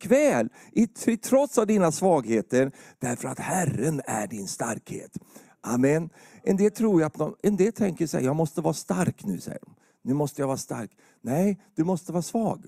till trots av dina svagheter, därför att Herren är din starkhet. Amen. En del tänker sig, jag måste vara stark nu, säger de. Nu måste jag vara stark. Nej, du måste vara svag.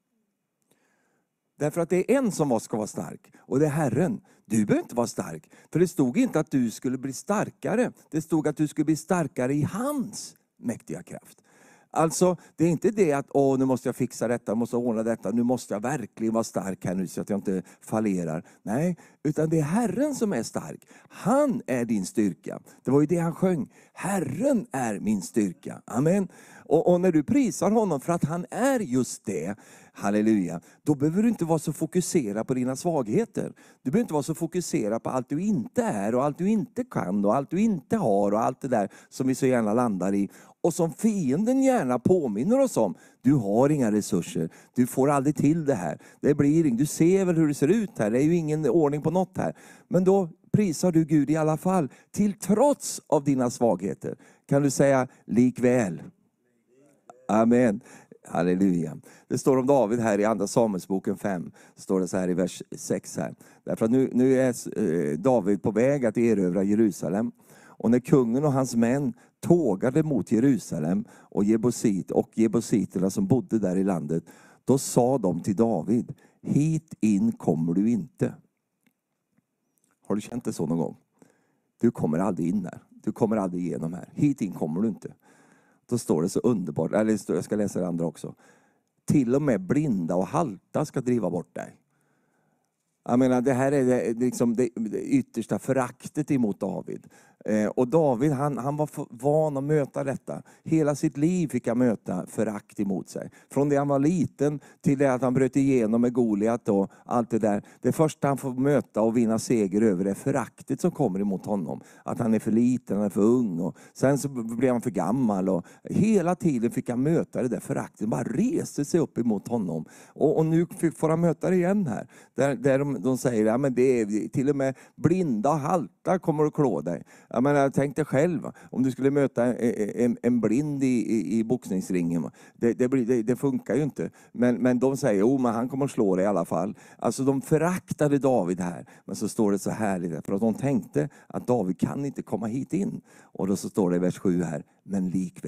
Därför att det är en som ska vara stark, och det är Herren. Du behöver inte vara stark, för det stod inte att du skulle bli starkare. Det stod att du skulle bli starkare i hans mäktiga kraft. Alltså, det är inte det att nu måste jag fixa detta, måste ordna detta, nu måste jag verkligen vara stark här nu så att jag inte fallerar. Nej, utan det är Herren som är stark. Han är din styrka. Det var ju det han sjöng. Herren är min styrka. Amen. Och när du prisar honom för att han är just det, halleluja, då behöver du inte vara så fokuserad på dina svagheter. Du behöver inte vara så fokuserad på allt du inte är och allt du inte kan och allt du inte har och allt det där som vi så gärna landar i. Och som fienden gärna påminner oss om, du har inga resurser, du får aldrig till det här. Det blir du ser väl hur det ser ut här, det är ju ingen ordning på något här. Men då prisar du Gud i alla fall, till trots av dina svagheter. Kan du säga likväl? Amen. Halleluja. Det står om David här i andra Samuelsboken 5. Står det så här i vers 6 här. Därför att nu är David på väg att erövra Jerusalem. Och när kungen och hans män tågade mot Jerusalem och jebusiterna som bodde där i landet, då sa de till David, hit in kommer du inte. Har du känt det så någon gång? Du kommer aldrig in här. Du kommer aldrig igenom här. Hit in kommer du inte. Då står det så underbart, eller jag ska läsa det andra också. Till och med blinda och halta ska driva bort dig. Jag menar, det här är liksom det yttersta föraktet emot David. Och David, han var van att möta detta. Hela sitt liv fick han möta förakt emot sig. Från det han var liten till det att han bröt igenom med Goliat och allt det där. Det första han får möta och vinna seger över är föraktet som kommer emot honom. Att han är för liten, han är för ung. Och sen så blev han för gammal. Och hela tiden fick han möta det där föraktet. Bara reste sig upp emot honom. Och nu får han möta det igen här. Där de säger, ja, men det är till och med blinda och halta kommer att klå dig. Jag menar, tänk dig själv, om du skulle möta en blind i boxningsringen. Det funkar ju inte. Men de säger, men han kommer att slå dig i alla fall. Alltså de föraktade David här. Men så står det så härligt, för att de tänkte att David kan inte komma hit in. Och då så står det i vers 7 här, men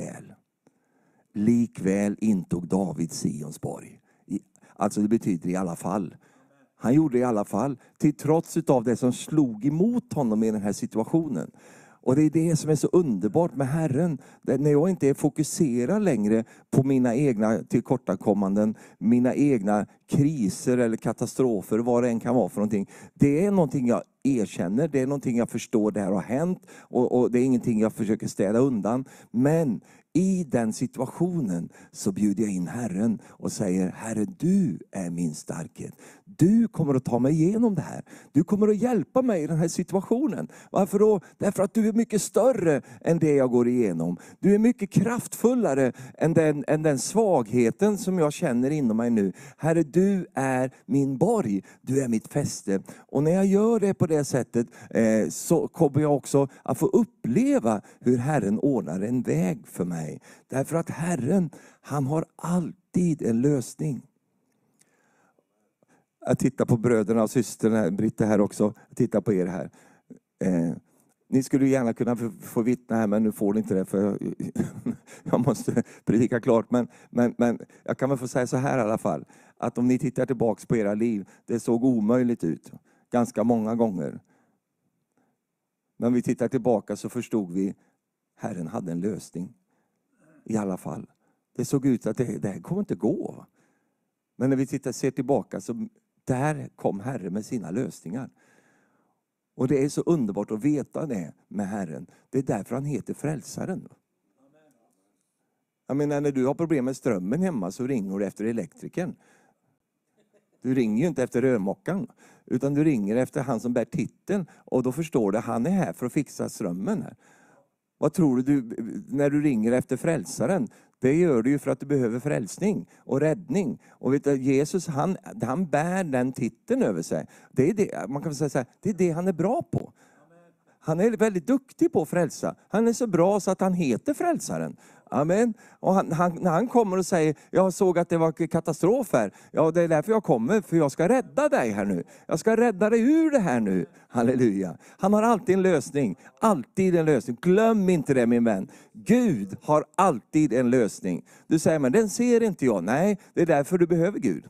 likväl intog David Sionsborg. Alltså det betyder i alla fall. Han gjorde det i alla fall, till trots av det som slog emot honom i den här situationen. Och det är det som är så underbart med Herren. När jag inte är fokuserad längre på mina egna tillkortakommanden, mina egna kriser eller katastrofer, vad det än kan vara för någonting. Det är någonting jag erkänner, det är någonting jag förstår, det här har hänt. Och det är ingenting jag försöker städa undan. Men i den situationen så bjuder jag in Herren och säger, Herre, du är min starkhet. Du kommer att ta mig igenom det här. Du kommer att hjälpa mig i den här situationen. Varför då? Därför att du är mycket större än det jag går igenom. Du är mycket kraftfullare än den svagheten som jag känner inom mig nu. Herre, du är min borg. Du är mitt fäste. Och när jag gör det på det sättet så kommer jag också att få uppleva hur Herren ordnar en väg för mig. Därför att Herren, han har alltid en lösning. Jag tittar på bröderna och systrarna, Britta här också. Jag tittar på er här. Ni skulle gärna kunna få vittna här, men nu får ni inte det, för jag måste predika klart. Men jag kan väl få säga så här i alla fall. Att om ni tittar tillbaka på era liv, det såg omöjligt ut. Ganska många gånger. Men vi tittar tillbaka så förstod vi, Herren hade en lösning. I alla fall. Det såg ut att det här kommer inte gå. Men när vi ser tillbaka så där kom Herren med sina lösningar. Och det är så underbart att veta det med Herren. Det är därför han heter frälsaren. Jag menar, när du har problem med strömmen hemma så ringer du efter elektrikern. Du ringer ju inte efter rörmokaren. Utan du ringer efter han som bär titeln. Och då förstår du, han är här för att fixa strömmen här. Vad tror du när du ringer efter frälsaren? Det gör du ju för att du behöver frälsning och räddning. Och vet du, Jesus han bär den titeln över sig. Det är det, man kan säga så här, det är det han är bra på. Han är väldigt duktig på att frälsa. Han är så bra så att han heter frälsaren. Amen. Och när han kommer och säger, jag såg att det var katastrof här. Ja, det är därför jag kommer, för jag ska rädda dig här nu. Jag ska rädda dig ur det här nu. Halleluja. Han har alltid en lösning. Alltid en lösning. Glöm inte det, min vän. Gud har alltid en lösning. Du säger, men den ser inte jag. Nej, det är därför du behöver Gud.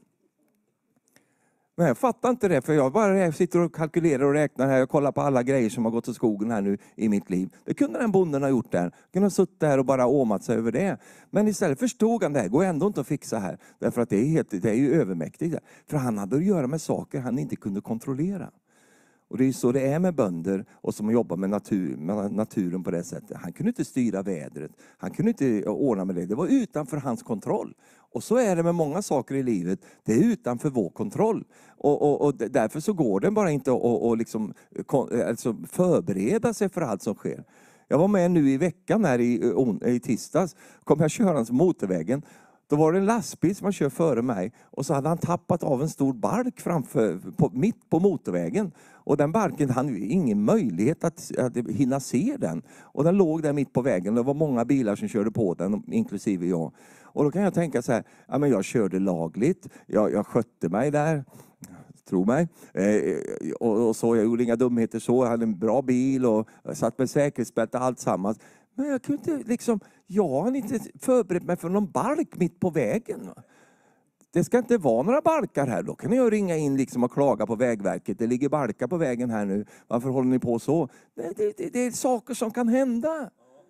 Men jag fattar inte det, för jag bara sitter och kalkylerar och räknar här. Jag kollar på alla grejer som har gått åt skogen här nu i mitt liv. Det kunde den bonden ha gjort där. Kunde ha suttit där och bara åmat sig över det. Men istället förstod han det här. Går ändå inte att fixa här. Därför att det är ju övermäktigt. För han hade att göra med saker han inte kunde kontrollera. Och det är så det är med bönder och som jobbar med naturen på det sättet. Han kunde inte styra vädret. Han kunde inte ordna med det. Det var utanför hans kontroll. Och så är det med många saker i livet. Det är utanför vår kontroll. Och därför så går det bara inte att liksom, alltså förbereda sig för allt som sker. Jag var med nu i veckan här i tisdags. Kom jag körandes på motorvägen. Då var det en lastbil som kör före mig. Och så hade han tappat av en stor bark mitt på motorvägen. Och den barken hade ingen möjlighet att hinna se den. Och den låg där mitt på vägen. Det var många bilar som körde på den, inklusive jag. Och då kan jag tänka så här, ja, men jag körde lagligt. Jag skötte mig där. Tro mig. Och så, jag gjorde inga dumheter så. Jag hade en bra bil och jag satt med säkerhetsbälte och allt sammans. Men jag kunde inte liksom, jag har inte förberett mig för någon bark mitt på vägen. Det ska inte vara några barkar här. Då kan jag ringa in liksom och klaga på Vägverket. Det ligger barkar på vägen här nu. Varför håller ni på så? Det är saker som kan hända.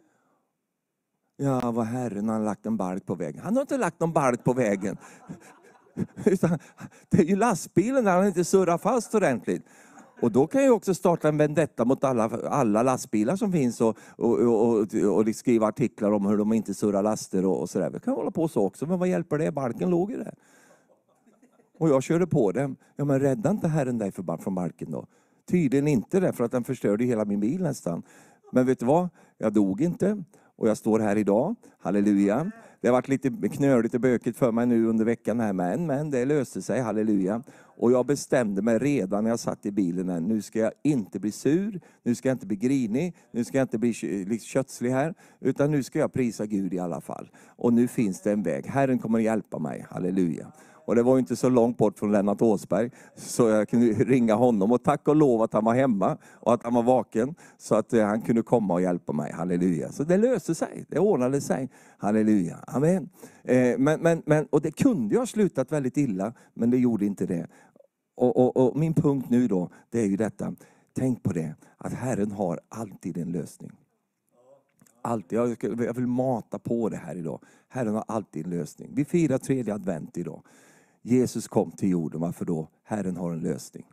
Ja, vad Herren har lagt en bark på vägen. Han har inte lagt någon bark på vägen. Utan det är ju lastbilen där han inte surrar fast ordentligt. Och då kan jag också starta en vendetta mot alla lastbilar som finns och skriva artiklar om hur de inte surrar laster och sådär. Vi kan hålla på så också, men vad hjälper det? Barken låg ju där. Och jag körde på dem. Ja, men rädda inte Herren dig från barken då? Tydligen inte det, för att den förstörde hela min bil nästan. Men vet du vad? Jag dog inte. Och jag står här idag. Halleluja. Det har varit lite knöligt och bökigt för mig nu under veckan här, men det löste sig. Halleluja. Och jag bestämde mig redan när jag satt i bilen här. Nu ska jag inte bli sur. Nu ska jag inte bli grinig. Nu ska jag inte bli kötslig här. Utan nu ska jag prisa Gud i alla fall. Och nu finns det en väg. Herren kommer att hjälpa mig. Halleluja. Och det var ju inte så långt bort från Lennart Åsberg. Så jag kunde ringa honom. Och tack och lov att han var hemma. Och att han var vaken. Så att han kunde komma och hjälpa mig. Halleluja. Så det löste sig. Det ordnade sig. Halleluja. Amen. Och det kunde ju ha slutat väldigt illa. Men det gjorde inte det. Och min punkt nu då. Det är ju detta. Tänk på det. Att Herren har alltid en lösning. Alltid. Jag vill mata på det här idag. Herren har alltid en lösning. Vi firar 3:e advent idag. Jesus kom till jorden. Varför då? Herren har en lösning.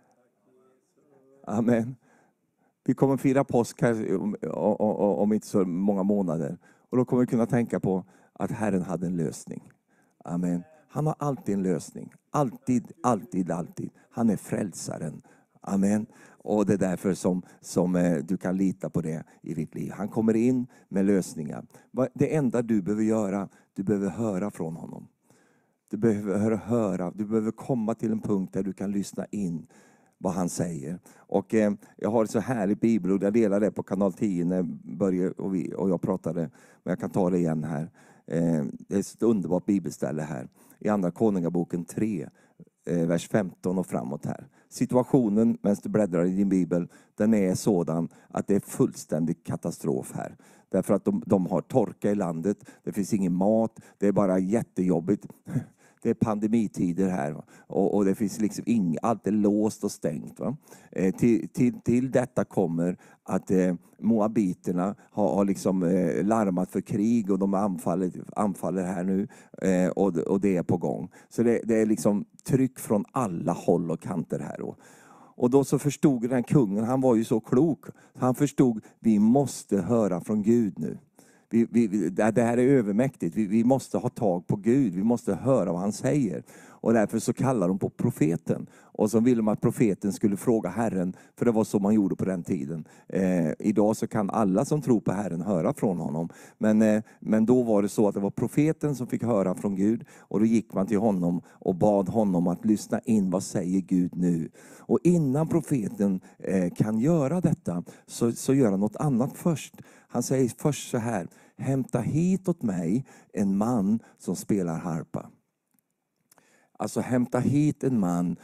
Amen. Vi kommer fira påsk här om inte så många månader. Och då kommer vi kunna tänka på att Herren hade en lösning. Amen. Han har alltid en lösning. Alltid, alltid, alltid. Han är frälsaren. Amen. Och det är därför som du kan lita på det i ditt liv. Han kommer in med lösningar. Det enda du behöver göra, du behöver höra från honom. Du behöver höra, du behöver komma till en punkt där du kan lyssna in vad han säger. Och jag har ett så härligt bibelord, jag delar det på kanal 10 när Börje och jag pratade. Men jag kan ta det igen här. Det är ett underbart bibelställe här. I andra Konungaboken 3, vers 15 och framåt här. Situationen, medan du bläddrar i din bibel, den är sådan att det är fullständig katastrof här. Därför att de har torka i landet, det finns ingen mat, det är bara jättejobbigt. Det är pandemitider här och det finns liksom allt är låst och stängt. Va? Till detta kommer att moabiterna har liksom larmat för krig och de anfaller här nu och det är på gång. Så det är liksom tryck från alla håll och kanter här. Och då så förstod den här kungen, han var ju så klok. Han förstod, vi måste höra från Gud nu. Det här är övermäktigt. Vi måste ha tag på Gud. Vi måste höra vad han säger. Och därför så kallar de på profeten. Och så ville de att profeten skulle fråga Herren. För det var så man gjorde på den tiden. Idag så kan alla som tror på Herren höra från honom. Men då var det så att det var profeten som fick höra från Gud. Och då gick man till honom och bad honom att lyssna in. Vad säger Gud nu? Och innan profeten kan göra detta så gör han något annat först. Han säger först så här. Hämta hit åt mig en man som spelar harpa. Alltså hämta hit en man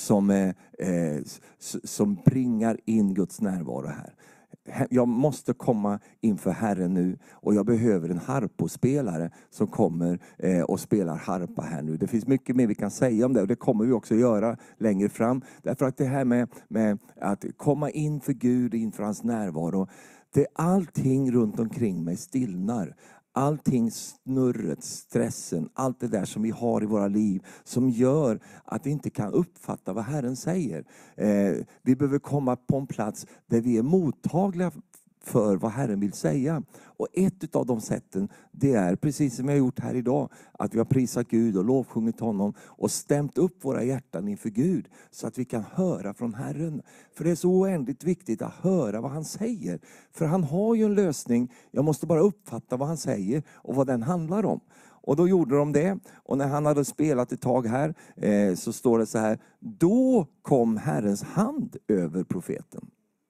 som bringar in Guds närvaro här. Jag måste komma inför Herren nu och jag behöver en harpospelare som kommer och spelar harpa här nu. Det finns mycket mer vi kan säga om det och det kommer vi också göra längre fram. Därför att det här med att komma inför Gud, inför hans närvaro, allting runt omkring mig stillnar. Allting, snurret, stressen, allt det där som vi har i våra liv som gör att vi inte kan uppfatta vad Herren säger. Vi behöver komma på en plats där vi är mottagliga för vad Herren vill säga. Och ett av de sätten, det är precis som jag har gjort här idag. Att vi har prisat Gud och lovsjungit honom och stämt upp våra hjärtan inför Gud. Så att vi kan höra från Herren. För det är så oändligt viktigt att höra vad han säger. För han har ju en lösning. Jag måste bara uppfatta vad han säger och vad den handlar om. Och då gjorde de det. Och när han hade spelat ett tag här så står det så här. Då kom Herrens hand över profeten.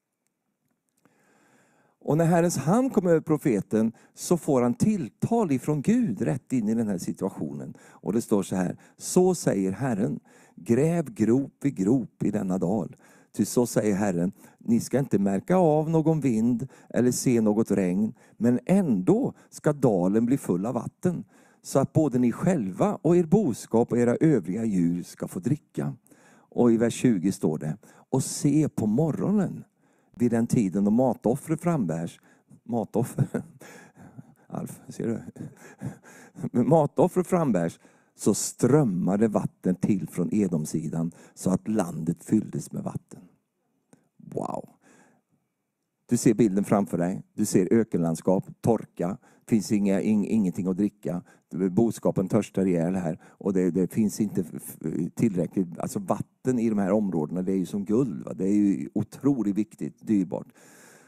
Och när Herrens hand kom över profeten så får han tilltal ifrån Gud rätt in i den här situationen. Och det står så här. Så säger Herren. Gräv grop vid grop i denna dal. Ty så säger Herren. Ni ska inte märka av någon vind eller se något regn. Men ändå ska dalen bli full av vatten. Så att både ni själva och er boskap och era övriga djur ska få dricka. Och i vers 20 står det. Och se på morgonen. Vid den tiden då matoffer frambärs. Matoffer. Alf, ser du? Matoffer frambärs. Så strömmade vatten till från Edomsidan. Så att landet fylldes med vatten. Wow. Du ser bilden framför dig. Du ser ökenlandskap, torka. Finns ingenting att dricka. Boskapen törstar ihjäl här. Och det finns inte tillräckligt. Alltså vatten i de här områdena, det är ju som guld. Va? Det är ju otroligt viktigt, dyrbart.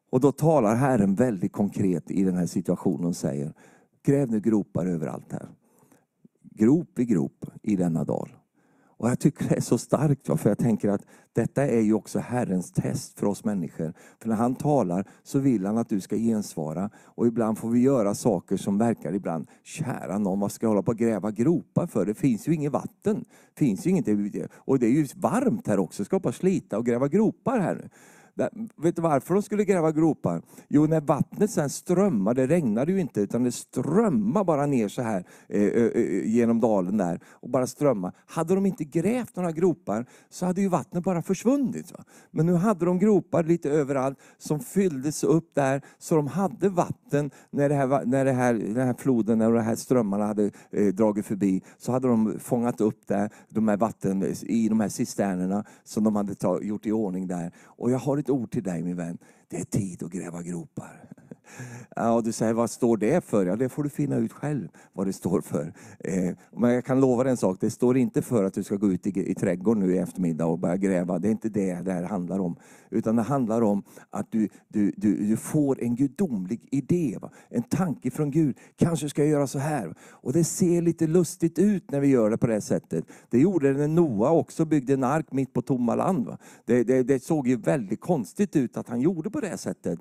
Och då talar Herren väldigt konkret i den här situationen och säger, gräv nu gropar överallt här. Grop i grop i denna dal. Och jag tycker det är så starkt, för jag tänker att detta är ju också Herrens test för oss människor. För när han talar så vill han att du ska gensvara. Och ibland får vi göra saker som verkar ibland, kära någon, vad ska jag hålla på att gräva gropar för? Det finns ju inget vatten. Det finns ju inget, och det är ju varmt här också, ska bara slita och gräva gropar här nu. Vet du varför de skulle gräva gropar? Jo, när vattnet sen strömmade, det regnade ju inte, utan det strömmade bara ner så här genom dalen där. Och bara strömma. Hade de inte grävt några gropar så hade ju vattnet bara försvunnit. Va? Men nu hade de gropar lite överallt som fylldes upp där. Så de hade vatten när den här floden och de här strömmarna hade dragit förbi. Så hade de fångat upp där, de här vatten i de här cisternerna som de hade gjort i ordning där. Och jag har ett ord till dig, min vän. Det är tid att gräva gropar. Ja, och du säger, vad står det för? Ja, det får du finna ut själv vad det står för. Men jag kan lova dig en sak. Det står inte för att du ska gå ut i trädgården nu i eftermiddag och börja gräva. Det är inte det här handlar om. Utan det handlar om att du får en gudomlig idé. Va? En tanke från Gud. Kanske ska jag göra så här. Och det ser lite lustigt ut när vi gör det på det sättet. Det gjorde det när Noa också byggde en ark mitt på tomma land. Va? Det såg ju väldigt konstigt ut att han gjorde på det sättet.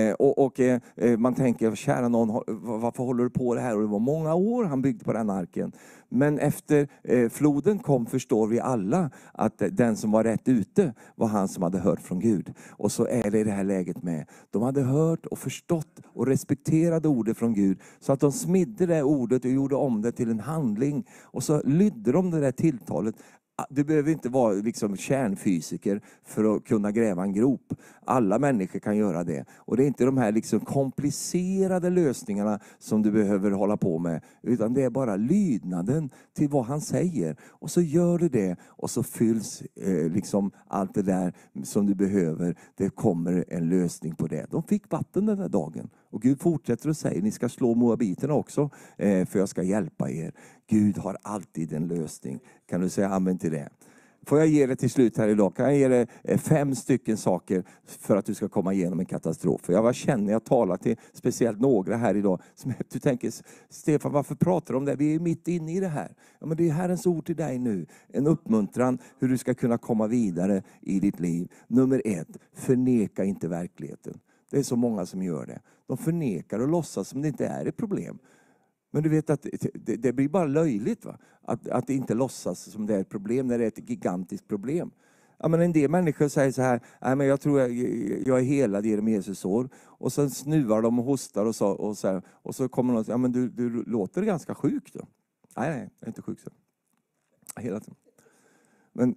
Man tänker, kära någon, varför håller du på det här? Och det var många år han byggde på den arken. Men efter floden kom förstår vi alla att den som var rätt ute var han som hade hört från Gud. Och så är det i det här läget med. De hade hört och förstått och respekterade ordet från Gud. Så att de smidde det ordet och gjorde om det till en handling. Och så lydde de det där tilltalet. Du behöver inte vara liksom kärnfysiker för att kunna gräva en grop. Alla människor kan göra det. Och det är inte de här liksom komplicerade lösningarna som du behöver hålla på med. Utan det är bara lydnaden till vad han säger. Och så gör du det. Och så fylls liksom allt det där som du behöver. Det kommer en lösning på det. De fick vatten den här dagen. Och Gud fortsätter att säga, ni ska slå moabiterna också. För jag ska hjälpa er. Gud har alltid en lösning. Kan du säga amen till det? Får jag ge det till slut här idag? Kan jag ge dig 5 stycken saker för att du ska komma igenom en katastrof? För jag känner, jag talar till speciellt några här idag. Som du tänker, Stefan, varför pratar du om det? Vi är mitt inne i det här. Ja, men det är Herrens ord till dig nu. En uppmuntran hur du ska kunna komma vidare i ditt liv. Nummer 1, förneka inte verkligheten. Det är så många som gör det. De förnekar och låtsas som det inte är ett problem. Men du vet att det blir bara löjligt, va? Att det inte låtsas som det är ett problem när det är ett gigantiskt problem. Ja, men en del människor säger så här, nej, men jag tror jag är helad genom Jesus år. Och sen snuvar de och hostar och så kommer någon och säger, ja men du låter ganska sjuk då. Nej, jag är inte sjuk så. Hela tiden. Men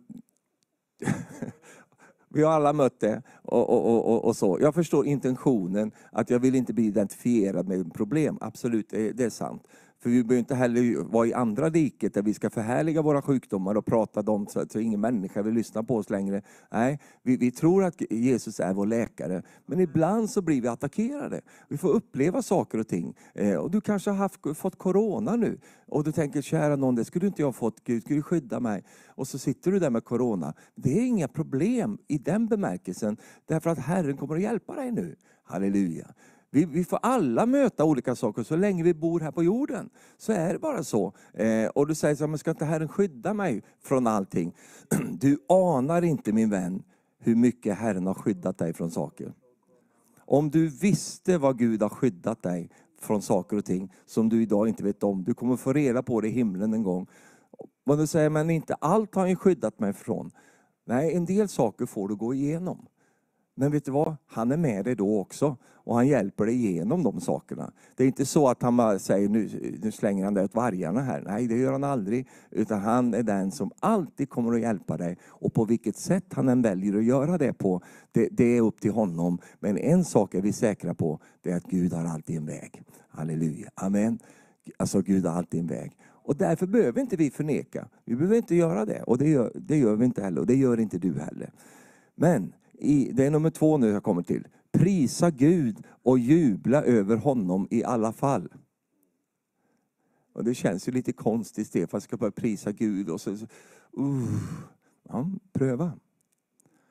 vi har alla mött det och så. Jag förstår intentionen att jag vill inte bli identifierad med problem. Absolut, det är sant. För vi behöver inte heller vara i andra diket där vi ska förhärliga våra sjukdomar och prata dem så ingen människa vill lyssna på oss längre. Nej, vi tror att Jesus är vår läkare. Men ibland så blir vi attackerade. Vi får uppleva saker och ting. Och du kanske har fått corona nu. Och du tänker, kära någon, det skulle inte jag ha fått. Gud skulle skydda mig. Och så sitter du där med corona. Det är inga problem i den bemärkelsen. Därför att Herren kommer att hjälpa dig nu. Halleluja. Vi får alla möta olika saker så länge vi bor här på jorden. Så är det bara så. Och du säger så här, men ska inte Herren skydda mig från allting? Du anar inte, min vän, hur mycket Herren har skyddat dig från saker. Om du visste vad Gud har skyddat dig från saker och ting som du idag inte vet om. Du kommer få reda på det i himlen en gång. Och du säger, men inte allt har han skyddat mig från. Nej, en del saker får du gå igenom. Men vet du vad? Han är med dig då också. Och han hjälper dig igenom de sakerna. Det är inte så att han bara säger, nu slänger han dig åt vargarna här. Nej, det gör han aldrig. Utan han är den som alltid kommer att hjälpa dig. Och på vilket sätt han än väljer att göra det på, det är upp till honom. Men en sak är vi säkra på, det är att Gud har alltid en väg. Halleluja. Amen. Alltså Gud har alltid en väg. Och därför behöver inte vi förneka. Vi behöver inte göra det. Och det gör vi inte heller. Och det gör inte du heller. Men det är nummer 2 nu jag kommer till. Prisa Gud och jubla över honom i alla fall. Och det känns ju lite konstigt, Stefan ska bara prisa Gud och så ja, pröva.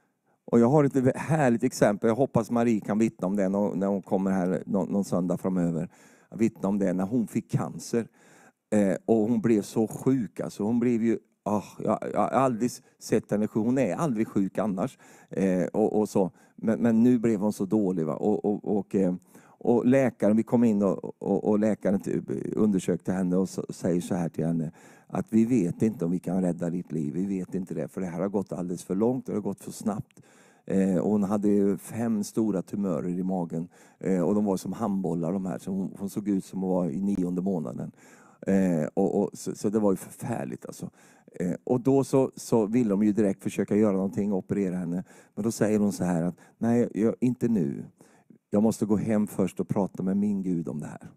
Och jag har ett härligt exempel. Jag hoppas Marie kan vittna om det när hon kommer här någon söndag framöver. Vittna om det när hon fick cancer. Och hon blev så sjuk. Alltså hon blev ju... jag har aldrig sett henne sjuk. Hon är aldrig sjuk annars. Och så. Men nu blev hon så dålig. Va? Och läkaren, vi kom in och läkaren undersökte henne och säger så här till henne. Att vi vet inte om vi kan rädda ditt liv. Vi vet inte det. För det här har gått alldeles för långt. Det har gått för snabbt. Och hon hade 5 stora tumörer i magen. Och de var som handbollar de här. Så hon såg ut som hon var i 9:e månaden. Så det var ju förfärligt alltså. Och då så vill de ju direkt försöka göra någonting och operera henne. Men då säger hon så här att nej, inte nu. Jag måste gå hem först och prata med min Gud om det här.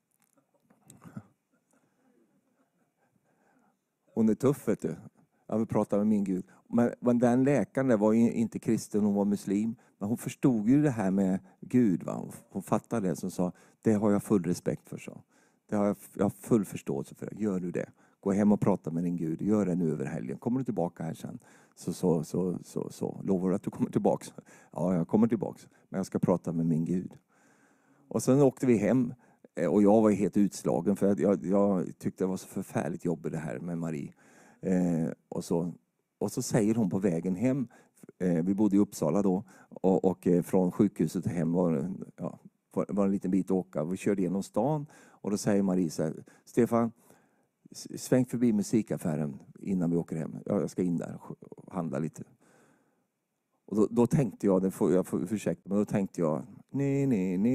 Hon är tuff, vet du. Jag vill prata med min Gud. Men den läkaren där var ju inte kristen, hon var muslim. Men hon förstod ju det här med Gud. Va? Hon fattade det som sa, det har jag full respekt för. Så. Det har jag har full förståelse för. Gör du det? Gå hem och prata med din Gud. Gör det nu över helgen. Kommer du tillbaka här sen? Så. Lovar du att du kommer tillbaka? Ja, jag kommer tillbaka. Men jag ska prata med min Gud. Och sen åkte vi hem. Och jag var helt utslagen. För jag tyckte det var så förfärligt jobbigt det här med Marie. Och så säger hon på vägen hem. Vi bodde i Uppsala då. Och från sjukhuset hem var en liten bit att åka. Vi körde genom stan. Och då säger Marie så här, Stefan, sväng förbi musikaffären innan vi åker hem. Jag ska in där och handla lite. Och då tänkte jag, jag får ursäkta, men då tänkte jag, nej.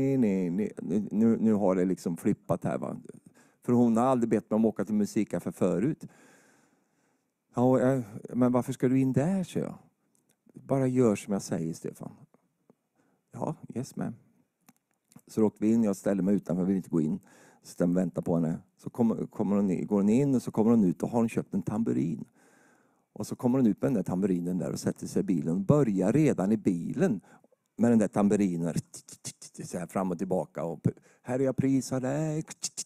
Nu har det liksom flippat här. Va? För hon har aldrig bett mig om att åka till musikaffär förut. Ja, men varför ska du in där, så jag? Bara gör som jag säger, Stefan. Ja, yes ma'am. Så åkte vi in, jag ställde mig utanför, jag vill inte gå in. Så den väntar på henne. Så går hon in och så kommer hon ut och har hon köpt en tamburin. Och så kommer hon ut med den där tamburinen där och sätter sig i bilen. Och börjar redan i bilen med den där tamburinen. Så här fram och tillbaka. Och Herre, jag prisar dig.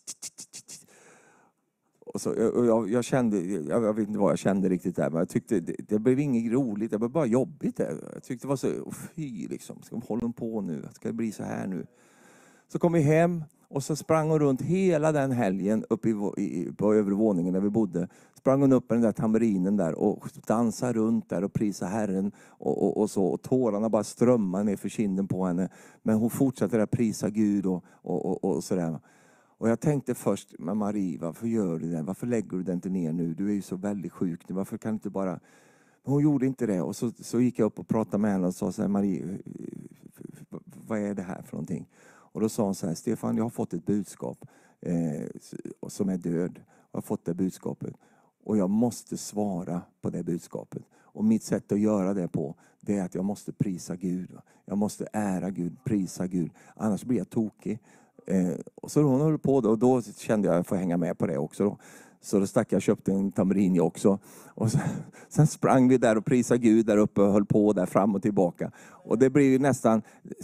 Och så, jag kände, jag vet inte vad jag kände riktigt där. Men jag tyckte det blev inget roligt. Det var bara jobbigt. Jag tyckte det var så, fy liksom. Ska de hålla på nu? Ska det bli så här nu? Så kom vi hem. Och så sprang hon runt hela den helgen uppe på övervåningen där vi bodde. Sprang hon upp med den där tamburinen där och dansade runt där och prisade Herren. Och så. Och tårarna bara strömmade ner för kinden på henne. Men hon fortsatte att prisa Gud och sådär. Och jag tänkte först, men Marie, varför gör du det? Varför lägger du den inte ner nu? Du är ju så väldigt sjuk nu. Varför kan du inte bara... Men hon gjorde inte det. Och så gick jag upp och pratade med henne och sa så här, Marie, vad är det här för någonting? Och då sa hon så här, Stefan, jag har fått ett budskap som är död. Jag har fått det budskapet. Och jag måste svara på det budskapet. Och mitt sätt att göra det på, det är att jag måste prisa Gud. Jag måste ära Gud, prisa Gud. Annars blir jag tokig. Och så hon höll på då, och då kände jag att jag får hänga med på det också då. Så då stack jag och köpte en tamburin också. Och sen sprang vi där och prisade Gud där uppe och höll på där fram och tillbaka. Och det blir ju nästan,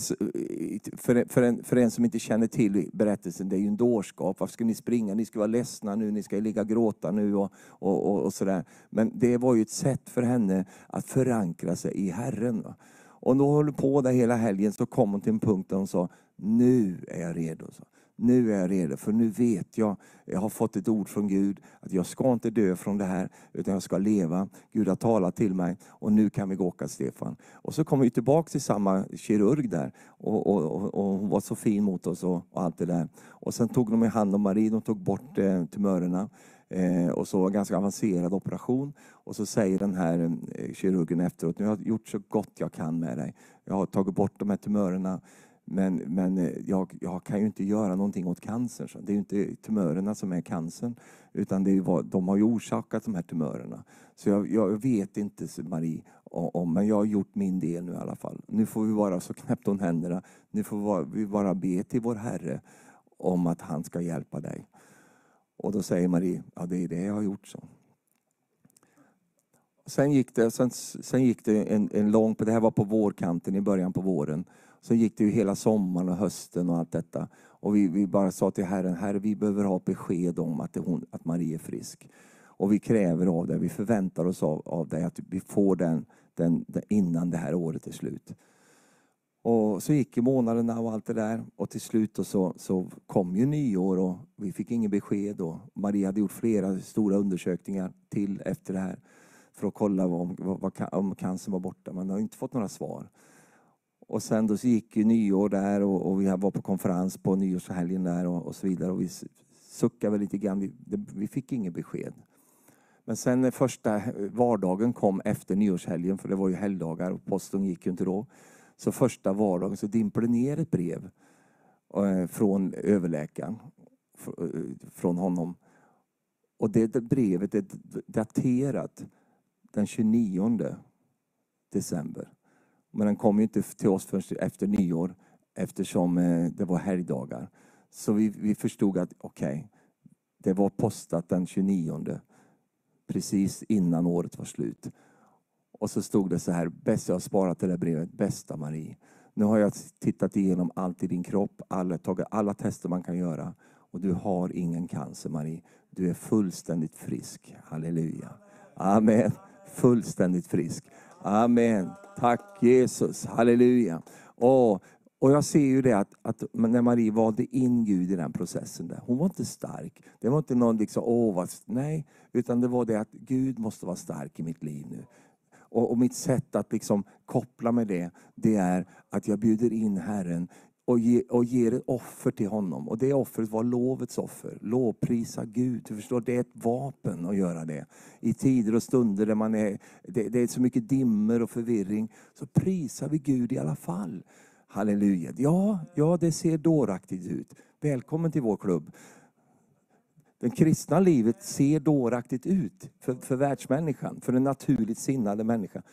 för en som inte känner till berättelsen, det är ju en dårskap. Varför ska ni springa? Ni ska vara ledsna nu, ni ska ligga och gråta nu och sådär. Men det var ju ett sätt för henne att förankra sig i Herren. Och då höll på där hela helgen, så kom hon till en punkt där hon sa, nu är jag redo. Så. Nu är jag redo, för nu vet jag har fått ett ord från Gud, att jag ska inte dö från det här, utan jag ska leva. Gud har talat till mig, och nu kan vi gå åka, Stefan. Och så kom vi tillbaka till samma kirurg där, och hon var så fin mot oss och allt det där. Och sen tog de i hand om Marie, de tog bort tumörerna. Och så en ganska avancerad operation. Och så säger den här kirurgen efteråt, nu har jag gjort så gott jag kan med dig. Jag har tagit bort de här tumörerna. Men jag kan ju inte göra någonting åt cancer. Så det är ju inte tumörerna som är cancern. Utan det är de har ju orsakat de här tumörerna. Så jag vet inte, Marie, men jag har gjort min del nu i alla fall. Nu får vi bara, så knäppt hon händerna. Nu får vi bara be till vår Herre om att han ska hjälpa dig. Och då säger Marie, ja, det är det jag har gjort så. Sen gick det en lång, det här var på vårkanten i början på våren. Sen gick det ju hela sommaren och hösten och allt detta. Och vi bara sa till Herren, Herre, vi behöver ha besked om att Marie är frisk. Och vi kräver av det, vi förväntar oss av det att vi får innan det här året är slut. Och så gick ju månaderna och allt det där. Och till slut så kom ju nyår och vi fick ingen besked. Och Maria hade gjort flera stora undersökningar till efter det här. För att kolla om cancern var borta. Men har inte fått några svar. Och sen då så gick ju nyår där och vi var på konferens på nyårshelgen där och så vidare. Och vi suckade väl lite grann. Vi fick ingen besked. Men sen när första vardagen kom efter nyårshelgen, för det var ju helgdagar och posten gick ju inte då. Så första vardagen så dimplade ner ett brev från överläkaren, från honom. Och det brevet är daterat den 29 december. Men den kom ju inte till oss först efter nyår eftersom det var helgdagar. Så vi förstod att okej, det var postat den 29 precis innan året var slut. Och så stod det så här, jag har sparat det där brevet, bästa Marie. Nu har jag tittat igenom allt i din kropp, tagit alla tester man kan göra. Och du har ingen cancer Marie. Du är fullständigt frisk. Halleluja. Amen. Fullständigt frisk. Amen. Tack Jesus. Halleluja. Och jag ser ju det att när Marie valde in Gud i den processen där. Hon var inte stark. Det var inte någon liksom, nej. Utan det var det att Gud måste vara stark i mitt liv nu. Och mitt sätt att liksom koppla med det är att jag bjuder in Herren och ger ett offer till honom. Och det offret var lovets offer. Lovprisa Gud. Du förstår, det är ett vapen att göra det. I tider och stunder där det är så mycket dimmer och förvirring. Så prisar vi Gud i alla fall. Halleluja. Ja, det ser dåraktigt ut. Välkommen till vår klubb. Det kristna livet ser dåraktigt ut för världsmänniskan, för den naturligt sinnade människan.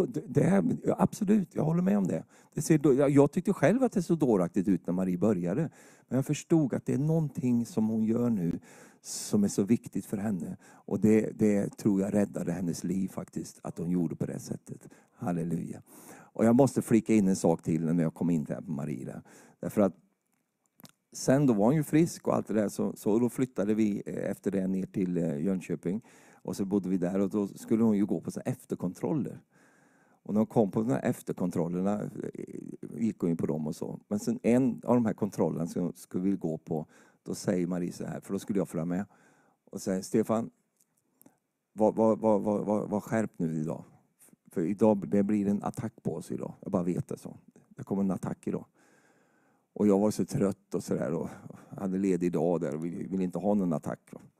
Absolut, jag håller med om det. Jag tyckte själv att det såg dåraktigt ut när Marie började. Men jag förstod att det är någonting som hon gör nu som är så viktigt för henne. Och det tror jag räddade hennes liv faktiskt, att hon gjorde på det sättet. Halleluja. Och jag måste flika in en sak till när jag kom in där på Marie. Där. Därför att sen då var hon ju frisk och allt det där. Så då flyttade vi efter det ner till Jönköping. Och så bodde vi där och då skulle hon ju gå på så efterkontroller. Och när hon kom på de här efterkontrollerna gick hon ju på dem och så. Men sen en av de här kontrollerna som skulle vi gå på. Då säger Marie så här, för då skulle jag följa med. Och säger, Stefan, var skärp nu idag. För idag, det blir en attack på oss idag. Jag bara vet det så. Det kommer en attack idag. Och jag var så trött och sådär och hade ledig dag där och ville inte ha någon attack.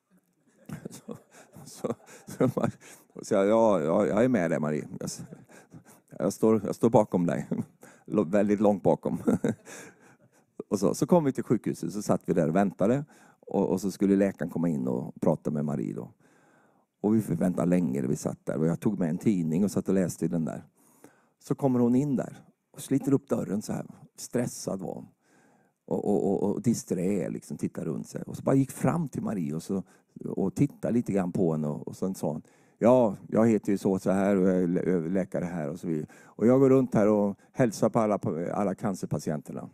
Så jag är med dig Marie. Jag står bakom dig. Väldigt långt bakom. Och så kom vi till sjukhuset, så satt vi där och väntade. Och så skulle läkaren komma in och prata med Marie då. Och vi fick vänta länge, vi satt där. Och jag tog med en tidning och satt och läste i den där. Så kommer hon in där och sliter upp dörren så här. Stressad var hon. Och disträ, liksom, tittade runt sig. Och så bara gick fram till Marie och tittade lite grann på henne. Och sen sa hon, ja, jag heter ju så här och jag är läkare här och så vidare. Och jag går runt här och hälsar på alla cancerpatienterna.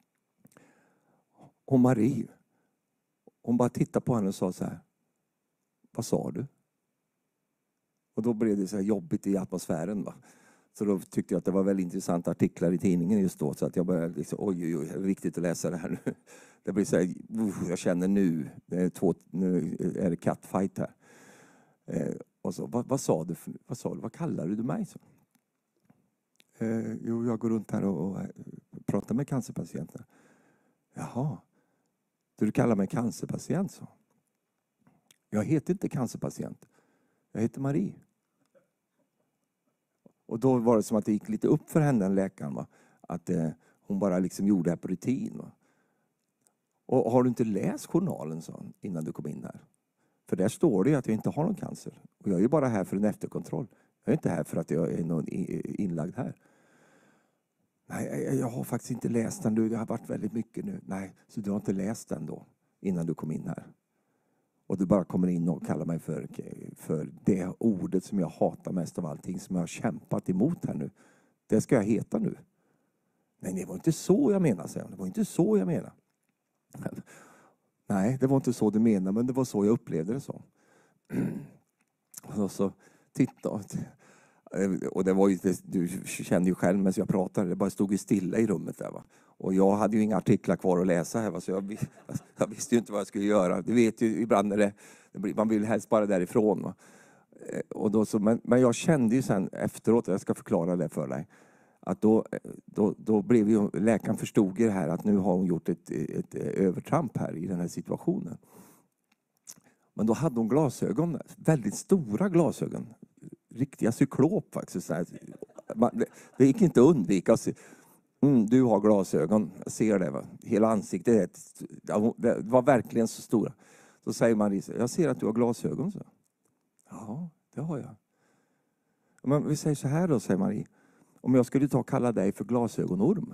Och Marie, hon bara tittade på henne och sa så här, vad sa du? Och då blev det så här jobbigt i atmosfären va. Så då tyckte jag att det var väldigt intressanta artiklar i tidningen just då. Så att jag började liksom, oj, det är viktigt att läsa det här nu. Det blir så här, jag känner nu är det catfight här. Och så, vad sa du? Vad kallar du mig så? Jo, jag går runt här och pratar med cancerpatienter. Jaha, du kallar mig cancerpatient så? Jag heter inte cancerpatient. Jag heter Marie. Och då var det som att det gick lite upp för henne, den läkaren. Va? Att hon bara liksom gjorde det här på rutin. Va? Och har du inte läst journalen så, innan du kom in här? För där står det ju att jag inte har någon cancer. Och jag är ju bara här för en efterkontroll. Jag är inte här för att jag är någon inlagd här. Nej, jag har faktiskt inte läst den. Det har varit väldigt mycket nu. Nej, så du har inte läst den då innan du kom in här. Och du bara kommer in och kallar mig för det ordet som jag hatar mest av allting. Som jag har kämpat emot här nu. Det ska jag heta nu. Nej, det var inte så jag menade, säger hon. Det var inte så jag menade. Nej, det var inte så du menade. Men det var så jag upplevde det så. Och så titta. Och det var ju, du kände ju själv medan jag pratade, det bara stod ju stilla i rummet där va. Och jag hade ju inga artiklar kvar att läsa här va, så jag visste ju inte vad jag skulle göra. Du vet ju ibland när man vill helst bara därifrån va. Och då så, men jag kände ju sen efteråt, jag ska förklara det för dig, att då blev ju läkaren förstod ju det här att nu har hon gjort ett övertramp här i den här situationen. Men då hade hon glasögon, väldigt stora glasögon. Riktiga cyklop faktiskt. Det gick inte att undvika. Du har glasögon, jag ser det va. Hela ansiktet, det var verkligen så stora. Då säger Marie, jag ser att du har glasögon. Så. Ja, det har jag. Men vi säger så här då, säger Marie. Om jag skulle kalla dig för glasögonorm.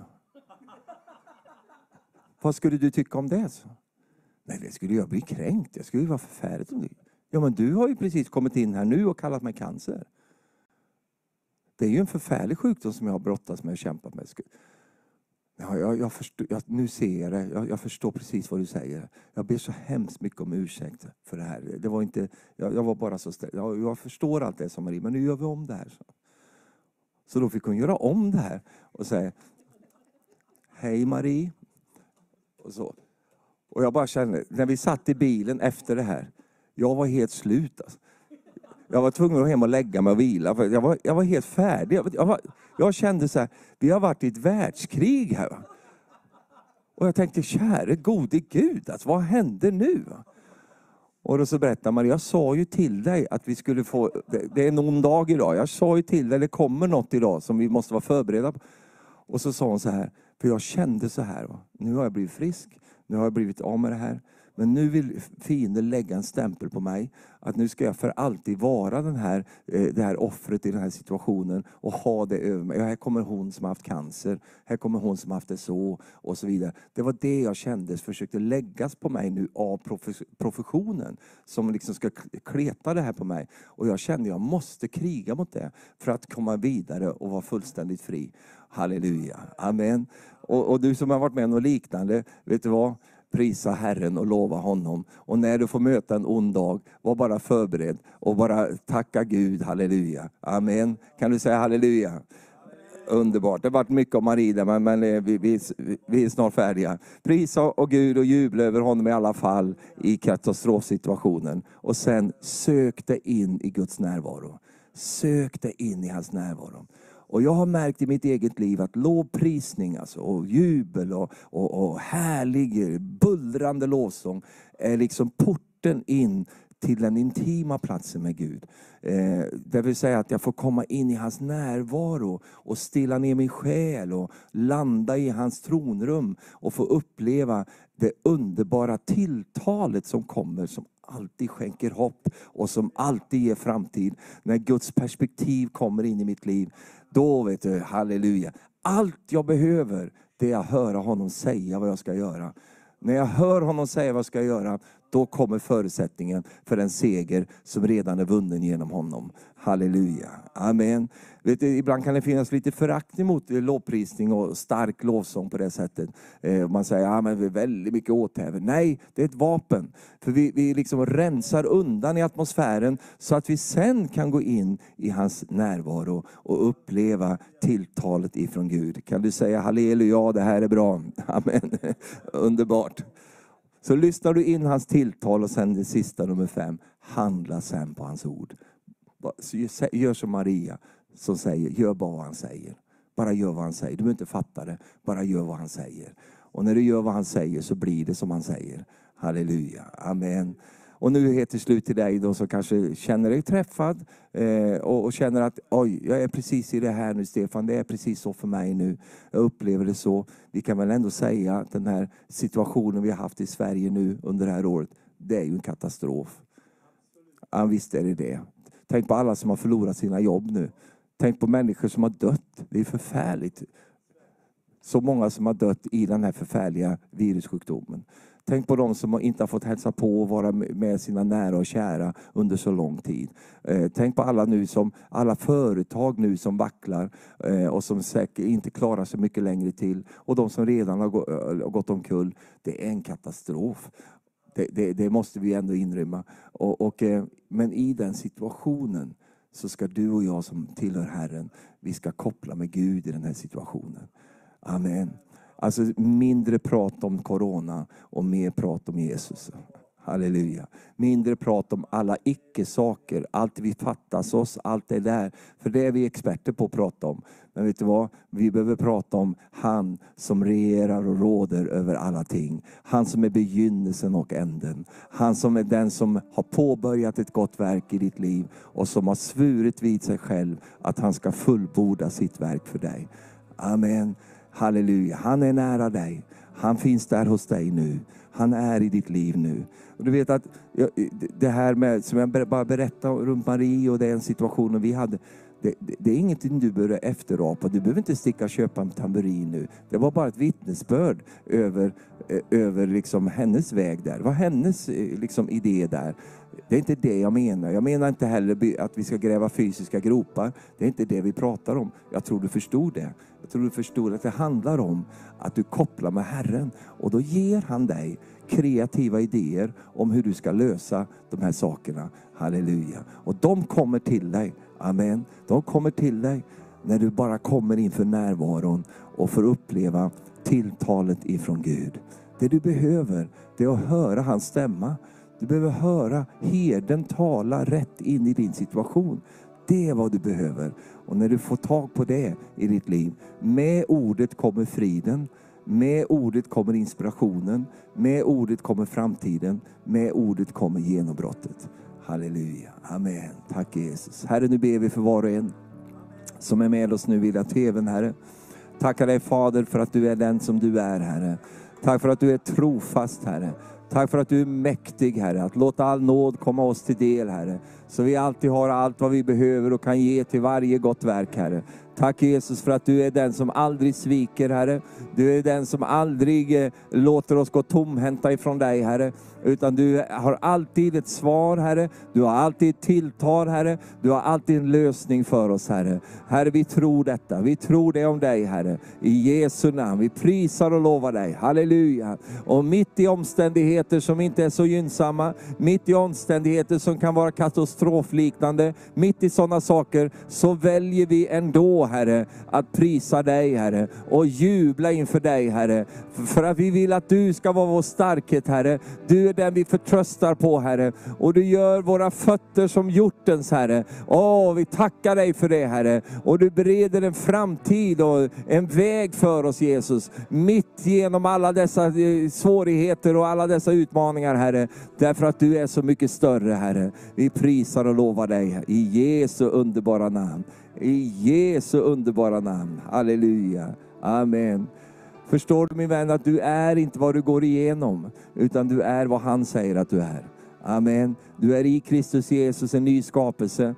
Vad skulle du tycka om det? Så? Nej, det skulle jag bli kränkt. Jag skulle ju vara förfärligt om det. Ja, men du har ju precis kommit in här nu och kallat mig cancer. Det är ju en förfärlig sjukdom som jag har brottats med och kämpat med. Ja, jag förstår, nu ser jag det. Jag förstår precis vad du säger. Jag ber så hemskt mycket om ursäkt för det här. Det var inte, jag var bara så jag förstår allt det som Marie, men nu gör vi om det här. Så då fick hon göra om det här och säga hej Marie. Och så. Och jag bara kände, när vi satt i bilen efter det här, jag var helt slut. Alltså. Jag var tvungen att gå hem och lägga mig och vila. För jag var helt färdig. Jag kände så här, vi har varit i ett världskrig här. Va? Och jag tänkte, käre gode Gud, alltså, vad hände nu? Va? Och då så berättade Maria, jag sa ju till dig att vi skulle få, det är någon dag idag. Jag sa ju till dig, det kommer något idag som vi måste vara förberedda på. Och så sa hon så här, för jag kände så här, va? Nu har jag blivit frisk, nu har jag blivit av med det här. Men nu vill fienden lägga en stämpel på mig. Att nu ska jag för alltid vara det här offret i den här situationen. Och ha det över mig. Ja, här kommer hon som har haft cancer. Här kommer hon som har haft det så. Och så vidare. Det var det jag kände försökte läggas på mig nu av professionen. Som liksom ska kleta det här på mig. Och jag kände jag måste kriga mot det. För att komma vidare och vara fullständigt fri. Halleluja. Amen. Och du som har varit med om något liknande. Vet du vad? Prisa Herren och lova honom. Och när du får möta en ond dag, var bara förberedd. Och bara tacka Gud, halleluja. Amen. Kan du säga halleluja? Underbart. Det har varit mycket om Marie där, men vi är snart färdiga. Prisa och Gud och jubla över honom i alla fall i katastrofsituationen. Och sen sök dig in i Guds närvaro. Sök dig in i hans närvaro. Och jag har märkt i mitt eget liv att lovprisning alltså, och jubel och härlig, bullrande lovsång är liksom porten in till den intima platsen med Gud. Det vill säga att jag får komma in i hans närvaro och stilla ner min själ och landa i hans tronrum och få uppleva det underbara tilltalet som kommer, som alltid skänker hopp och som alltid ger framtid. När Guds perspektiv kommer in i mitt liv, då vet du, halleluja. Allt jag behöver, det är att höra honom säga vad jag ska göra. När jag hör honom säga vad jag ska göra, då kommer förutsättningen för en seger som redan är vunnen genom honom. Halleluja. Amen. Vet du, ibland kan det finnas lite förakt emot lovprisning och stark lovsång på det sättet. Man säger, ja men vi är väldigt mycket åthäver. Nej, det är ett vapen. För vi liksom rensar undan i atmosfären så att vi sen kan gå in i hans närvaro och uppleva tilltalet ifrån Gud. Kan du säga halleluja, det här är bra. Amen. Underbart. Så lyssnar du in hans tilltal och sen det sista nummer 5. Handla sen på hans ord. Gör som Maria som säger, gör bara vad han säger. Bara gör vad han säger. Du behöver inte fatta det, bara gör vad han säger. Och när du gör vad han säger så blir det som han säger. Halleluja, amen. Och nu är till slut till dig då som kanske känner dig träffad och känner att oj, jag är precis i det här nu Stefan, det är precis så för mig nu. Jag upplever det så. Vi kan väl ändå säga att den här situationen vi har haft i Sverige nu under det här året, det är ju en katastrof. Ja, visst är det det. Tänk på alla som har förlorat sina jobb nu. Tänk på människor som har dött. Det är förfärligt. Så många som har dött i den här förfärliga virussjukdomen. Tänk på de som inte har fått hälsa på och vara med sina nära och kära under så lång tid. Tänk på alla företag nu som vacklar och som säkert inte klarar sig mycket längre till. Och de som redan har gått omkull. Det är en katastrof. Det måste vi ändå inrymma. Men i den situationen så ska du och jag som tillhör Herren, vi ska koppla med Gud i den här situationen. Amen. Alltså mindre prat om corona och mer prat om Jesus. Halleluja. Mindre prat om alla icke-saker, allt vi fattas oss, allt det där. För det är vi experter på att prata om. Men vet du vad? Vi behöver prata om han som regerar och råder över alla ting. Han som är begynnelsen och änden. Han som är den som har påbörjat ett gott verk i ditt liv. Och som har svurit vid sig själv att han ska fullborda sitt verk för dig. Amen. Halleluja. Han är nära dig. Han finns där hos dig nu. Han är i ditt liv nu. Och du vet att det här med, som jag bara berättade runt Marie och den situationen vi hade. Det är ingenting du behöver efterapa. Du behöver inte sticka och köpa en tamburin nu. Det var bara ett vittnesbörd över liksom hennes väg där. Det var hennes liksom idé där. Det är inte det jag menar. Jag menar inte heller att vi ska gräva fysiska gropar. Det är inte det vi pratar om. Jag tror du förstod det. Jag tror du förstod att det handlar om att du kopplar med Herren. Och då ger han dig kreativa idéer om hur du ska lösa de här sakerna. Halleluja. Och de kommer till dig. Amen. De kommer till dig när du bara kommer inför närvaron och får uppleva tilltalet ifrån Gud. Det du behöver, det är att höra hans stämma. Du behöver höra herden tala rätt in i din situation. Det är vad du behöver. Och när du får tag på det i ditt liv, med ordet kommer friden. Med ordet kommer inspirationen. Med ordet kommer framtiden. Med ordet kommer genombrottet. Halleluja. Amen. Tack Jesus. Herre, nu ber vi för var och en som är med oss nu vid tvn, Herre. Tackar dig, Fader, för att du är den som du är, Herre. Tack för att du är trofast, Herre. Tack för att du är mäktig, Herre. Att låta all nåd komma oss till del, Herre. Så vi alltid har allt vad vi behöver och kan ge till varje gott verk, Herre. Tack Jesus för att du är den som aldrig sviker, Herre. Du är den som aldrig låter oss gå tomhänta ifrån dig, Herre. Utan du har alltid ett svar, Herre. Du har alltid ett tilltal, Herre. Du har alltid en lösning för oss, Herre. Herre, vi tror detta. Vi tror det om dig, Herre. I Jesu namn. Vi prisar och lovar dig. Halleluja. Och mitt i omständigheter som inte är så gynnsamma. Mitt i omständigheter som kan vara katastrofliknande. Mitt i sådana saker så väljer vi ändå, Herre, att prisa dig, Herre. Och jubla inför dig, Herre. För att vi vill att du ska vara vår starkhet, Herre. Du är den vi förtröstar på, Herre. Och du gör våra fötter som hjortens, Herre. Vi tackar dig för det, Herre. Och du bereder en framtid och en väg för oss, Jesus. Mitt genom alla dessa svårigheter och alla dessa utmaningar, Herre. Därför att du är så mycket större, Herre. Vi prisar och lovar dig i Jesu underbara namn. I Jesu underbara namn. Halleluja. Amen. Förstår du, min vän, att du är inte vad du går igenom, utan du är vad han säger att du är. Amen. Du är i Kristus Jesus en ny skapelse.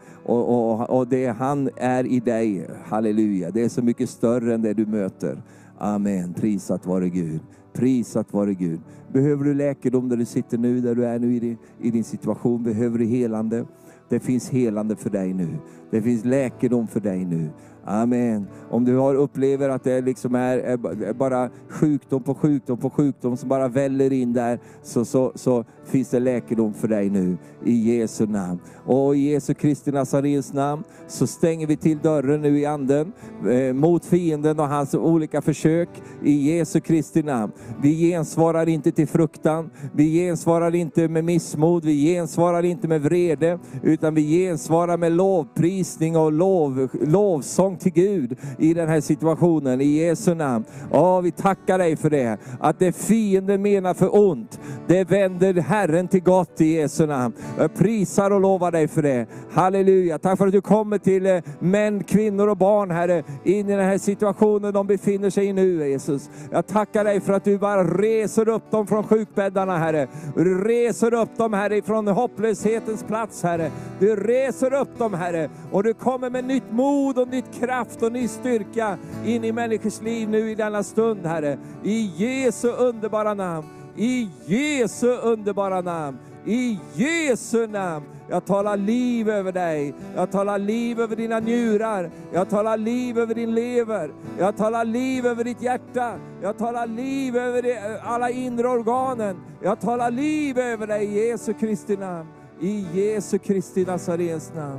Och det han är i dig. Halleluja. Det är så mycket större än det du möter. Amen. Prisat vare Gud. Prisat vare Gud. Behöver du läkedom där du sitter nu, där du är nu i din situation? Behöver du helande? Det finns helande för dig nu. Det finns läkedom för dig nu. Amen. Om du upplever att det liksom är bara sjukdom på sjukdom på sjukdom som bara väller in där, så finns det läkedom för dig nu i Jesu namn. Och i Jesu Kristi Nazarens namn så stänger vi till dörren nu i anden mot fienden och hans olika försök i Jesu Kristi namn. Vi gensvarar inte till fruktan, vi gensvarar inte med missmod, vi gensvarar inte med vrede, utan vi gensvarar med lovprisning och lovsång till Gud i den här situationen i Jesu namn. Vi tackar dig för det, att det fienden menar för ont, det vänder Herren till gott i Jesu namn. Jag prisar och lovar dig för det. Halleluja. Tack för att du kommer till män, kvinnor och barn, Herre, in i den här situationen de befinner sig i nu, Jesus. Jag tackar dig för att du bara reser upp dem från sjukbäddarna, Herre. Du reser upp dem, Herre, från hopplöshetens plats, Herre. Du reser upp dem, Herre, och du kommer med nytt mod och nytt kraft och ny styrka in i människors liv nu i denna stund, Herre. I Jesu underbara namn. I Jesu underbara namn. I Jesu namn. Jag talar liv över dig. Jag talar liv över dina njurar. Jag talar liv över din lever. Jag talar liv över ditt hjärta. Jag talar liv över alla inre organen. Jag talar liv över dig i Jesu Kristi namn. I Jesu Kristi Nazarens namn.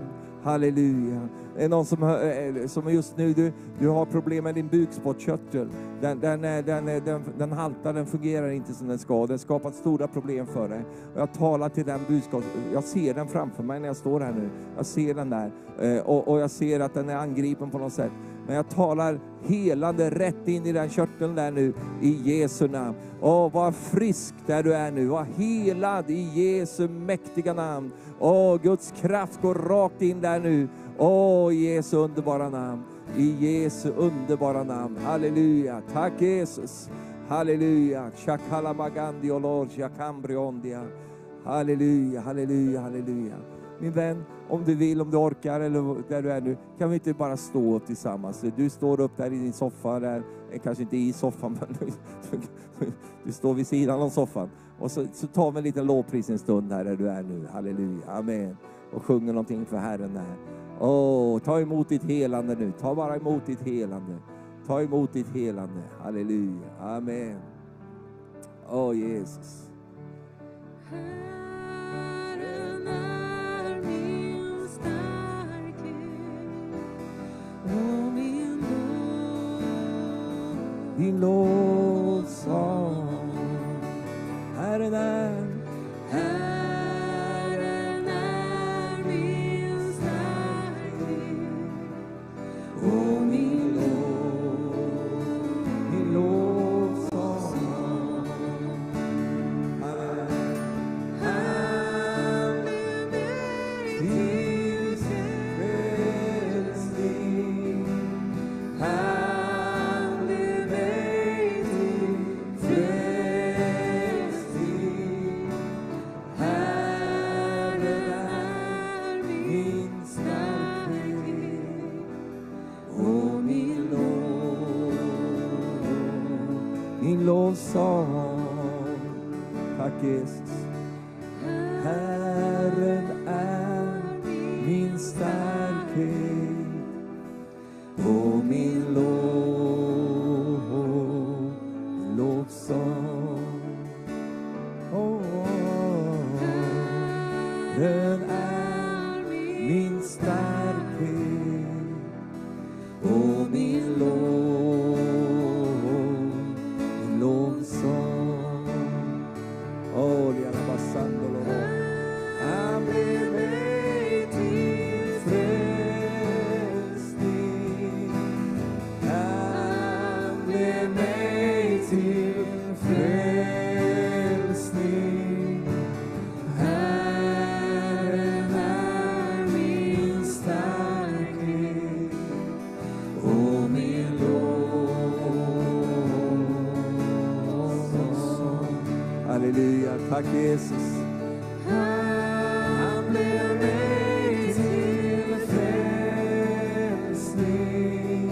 Halleluja. Det är någon som just nu, du har problem med din bukspottkörtel. Den haltar, den fungerar inte som den ska. Den skapar stora problem för dig. Och jag talar till den budskap. Jag ser den framför mig när jag står här nu. Jag ser den där. Och jag ser att den är angripen på något sätt. Men jag talar helande rätt in i den körteln där nu. I Jesu namn. Var frisk där du är nu. Var helad i Jesu mäktiga namn. Guds kraft går rakt in där nu. I Jesu underbara namn. I Jesu underbara namn. Halleluja. Tack Jesus. Halleluja. Chakalamagandi olor chakambriondia. Halleluja, halleluja, halleluja. Min vän, om du vill, om du orkar eller där du är nu, kan vi inte bara stå upp tillsammans. Du står upp där i din soffa, där, kanske inte i soffan, men du står vid sidan av soffan. Och så tar vi en liten lovpris en stund här där du är nu. Halleluja, amen. Och sjunger någonting för Herren där. Ta emot ditt helande nu. Ta bara emot ditt helande. Ta emot ditt helande. Halleluja, amen. Jesus. Herren är min starkhet och min Din lovsång. Herren är min starkhet och min lovsång. Han blev mig till frälsning. Han blev mig till frälsning. Herren är min starkhet och Min lovsång. Tack Jesus. Herren är min starkhet och min lovsång. Herren är min starkhet och min lovsång. Han blev mig till frälsning. Han blev mig till frälsning. Herren är min starkhet och min lovsång. Halleluja, tack Jesus. Han blev mig till frälsning.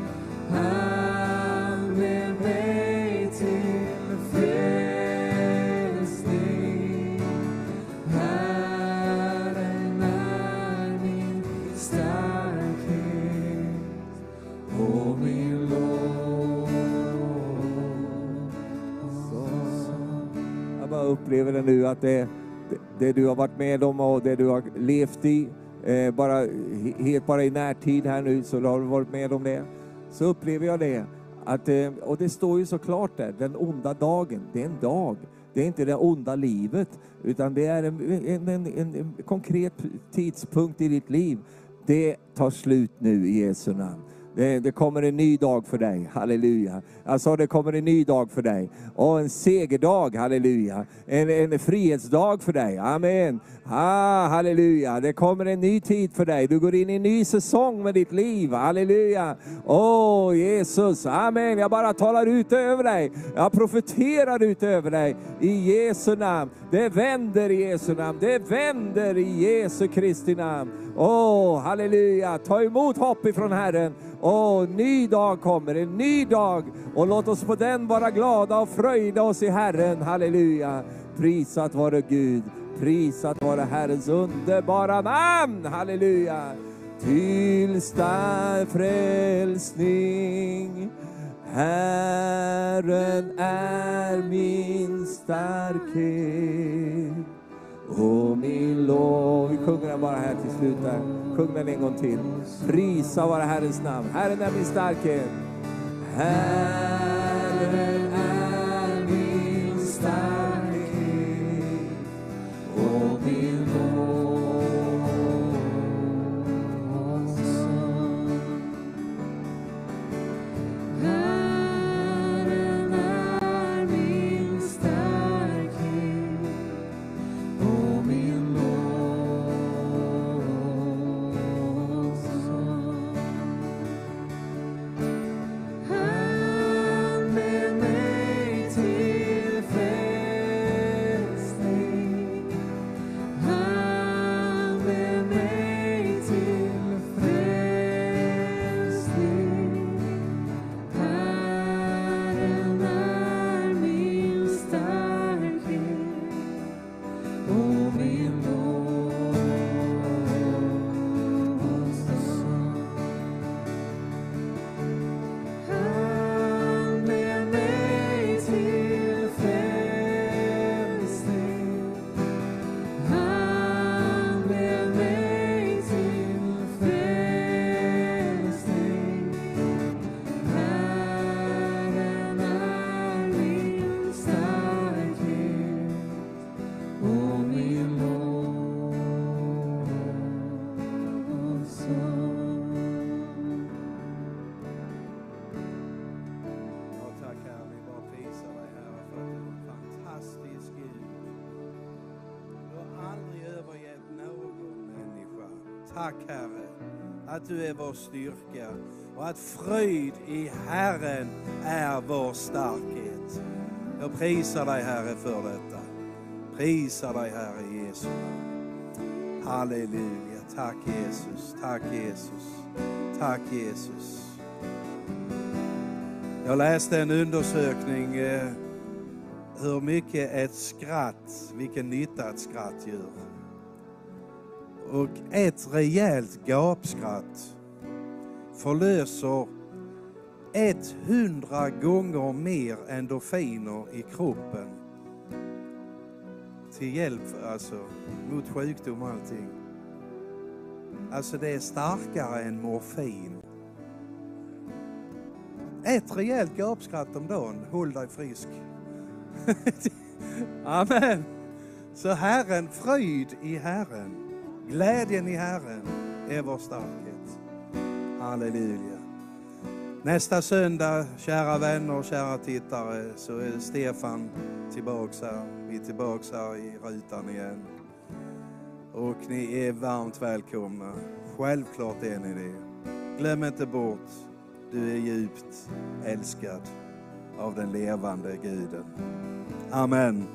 Han blev mig till frälsning. Herren är min starkhet och min lovsång. Jag bara upplever det nu att det du har varit med om och det du har levt i, bara i närtid här nu, så har du varit med om det. Så upplever jag det. Och det står ju såklart där, den onda dagen, det är en dag. Det är inte det onda livet, utan det är en konkret tidspunkt i ditt liv. Det tar slut nu i Jesu namn. Det kommer en ny dag för dig, halleluja. Alltså det kommer en ny dag för dig. Och en segerdag, halleluja. En frihetsdag för dig, amen. Halleluja, det kommer en ny tid för dig. Du går in i en ny säsong med ditt liv, halleluja. Jesus, amen. Jag bara talar ut över dig. Jag profeterar ut över dig i Jesu namn. Det vänder i Jesu namn. Det vänder i Jesu Kristi namn. Halleluja. Ta emot hopp ifrån Herren. Ny dag kommer, en ny dag. Och låt oss på den vara glada och fröjda oss i Herren. Halleluja. Prisat vare Gud. Prisat vare Herrens underbara namn. Halleluja. Till stark frälsning. Herren är min starkhet och min lov. Vi sjunger den bara här till slut där. Sjung den en gång till. Prisa vara Herrens namn. Herren är min starkhet. Herren är min starkhet och min lovsång. Herren är min starkhet och min lovsång. Han med mig till frälsning. Han med mig till frälsning. Herren är min starkhet och min lovsång. Han med mig till frälsning. Han med mig till frälsning. Herren är min starkhet och min lovsång. Ja, tack Herre, vi bara prisar dig Herre för att du är en fantastisk Gud. Du har aldrig övergett någon människa. Tack Herre att du är vår styrka och att fröjd i Herren är vår starkhet. Jag prisar dig Herre för detta. Prisar dig Herre i Jesu namn. Halleluja. Tack Jesus, tack Jesus, tack Jesus. Jag läste en undersökning hur mycket ett skratt, vilken nytta ett skratt gör. Och ett rejält gapskratt förlöser 100 gånger mer endorfiner i kroppen till hjälp alltså mot sjukdom och allting. Alltså det är starkare än morfin. Ett rejält gapskratt om dagen, håll dig frisk. Amen. Så Herren, fröjd i Herren, glädjen i Herren är vår starkhet. Halleluja. Nästa söndag, kära vänner och kära tittare, så är Stefan tillbaks här. Vi är tillbaks här i rutan igen. Och ni är varmt välkomna. Självklart är ni det. Glöm inte bort, du är djupt älskad av den levande Guden. Amen.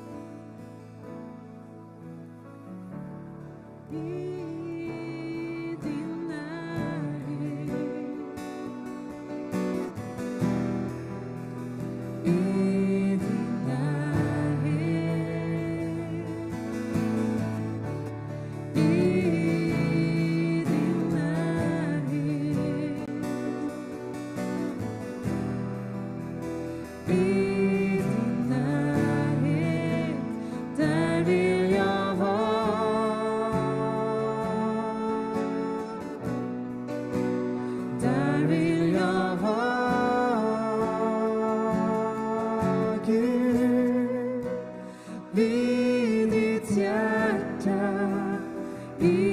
Vid ditt hjärta